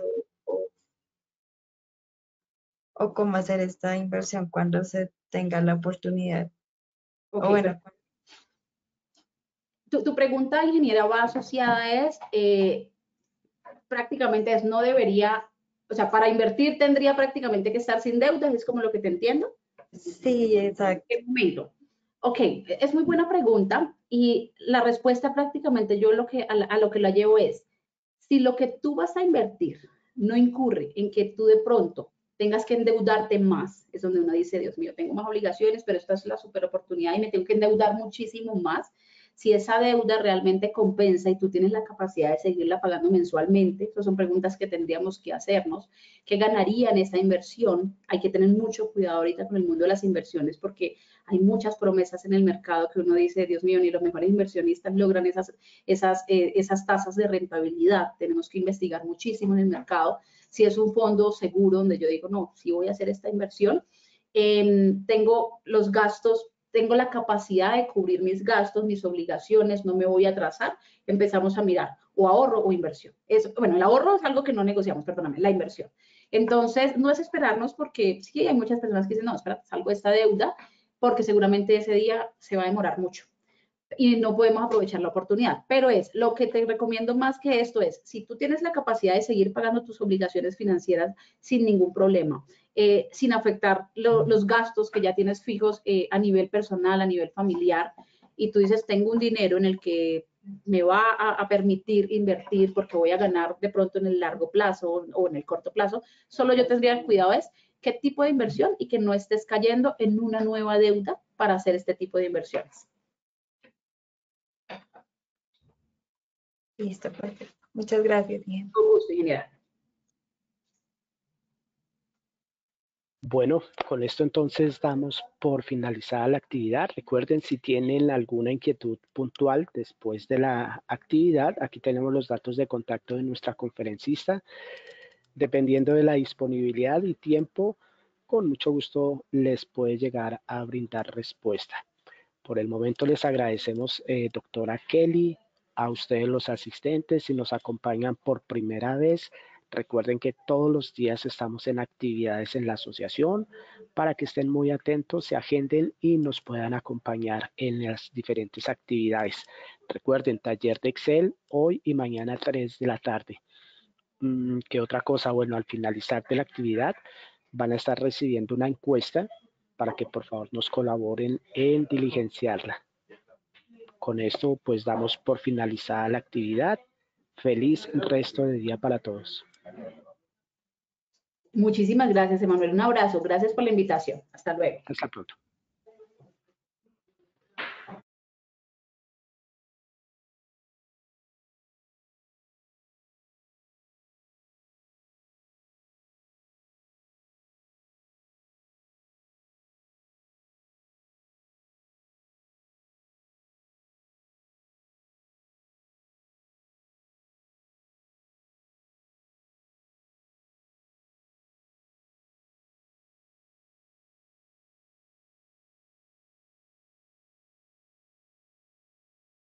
o cómo hacer esta inversión cuando se tenga la oportunidad? Ok, O bueno, tu pregunta, ingeniera, va asociada prácticamente es, no debería, o sea, para invertir tendría prácticamente que estar sin deudas, es como lo que te entiendo. sí, exacto. ¿Qué momento? Ok, es muy buena pregunta y la respuesta prácticamente yo a lo que la llevo es, si lo que tú vas a invertir no incurre en que tú de pronto tengas que endeudarte más, es donde uno dice, Dios mío, tengo más obligaciones, pero esta es la super oportunidad y me tengo que endeudar muchísimo más. Si esa deuda realmente compensa y tú tienes la capacidad de seguirla pagando mensualmente, esas son preguntas que tendríamos que hacernos. ¿Qué ganaría en esa inversión? Hay que tener mucho cuidado ahorita con el mundo de las inversiones porque hay muchas promesas en el mercado que uno dice, Dios mío, ni los mejores inversionistas logran esas tasas de rentabilidad. Tenemos que investigar muchísimo en el mercado. Si es un fondo seguro donde yo digo, no, si voy a hacer esta inversión, tengo los gastos, tengo la capacidad de cubrir mis gastos, mis obligaciones, no me voy a atrasar, empezamos a mirar o ahorro o inversión. Bueno, el ahorro es algo que no negociamos, perdóname, la inversión. Entonces, no es esperarnos porque sí hay muchas personas que dicen, no, espera, salgo de esta deuda porque seguramente ese día se va a demorar mucho y no podemos aprovechar la oportunidad. Pero lo que te recomiendo más que esto es, si tú tienes la capacidad de seguir pagando tus obligaciones financieras sin ningún problema, sin afectar los gastos que ya tienes fijos a nivel personal, a nivel familiar, y tú dices, tengo un dinero en el que me va a permitir invertir porque voy a ganar de pronto en el largo plazo o en el corto plazo, solo yo tendría el cuidado es qué tipo de inversión y que no estés cayendo en una nueva deuda para hacer este tipo de inversiones. Listo, perfecto. Muchas gracias, bien. Con gusto, ingeniera. Bueno, con esto entonces damos por finalizada la actividad. Recuerden, si tienen alguna inquietud puntual después de la actividad, aquí tenemos los datos de contacto de nuestra conferencista. Dependiendo de la disponibilidad y tiempo, con mucho gusto les puede llegar a brindar respuesta. Por el momento les agradecemos, doctora Kelly, a ustedes los asistentes, si nos acompañan por primera vez. Recuerden que todos los días estamos en actividades en la asociación para que estén muy atentos, se agenden y nos puedan acompañar en las diferentes actividades. Recuerden, taller de Excel hoy y mañana a 3 de la tarde. ¿Qué otra cosa? Bueno, al finalizar de la actividad van a estar recibiendo una encuesta para que por favor nos colaboren en diligenciarla. Con esto pues damos por finalizada la actividad. Feliz resto de día para todos. Muchísimas gracias, Emanuel. Un abrazo. Gracias por la invitación. Hasta luego. Hasta pronto.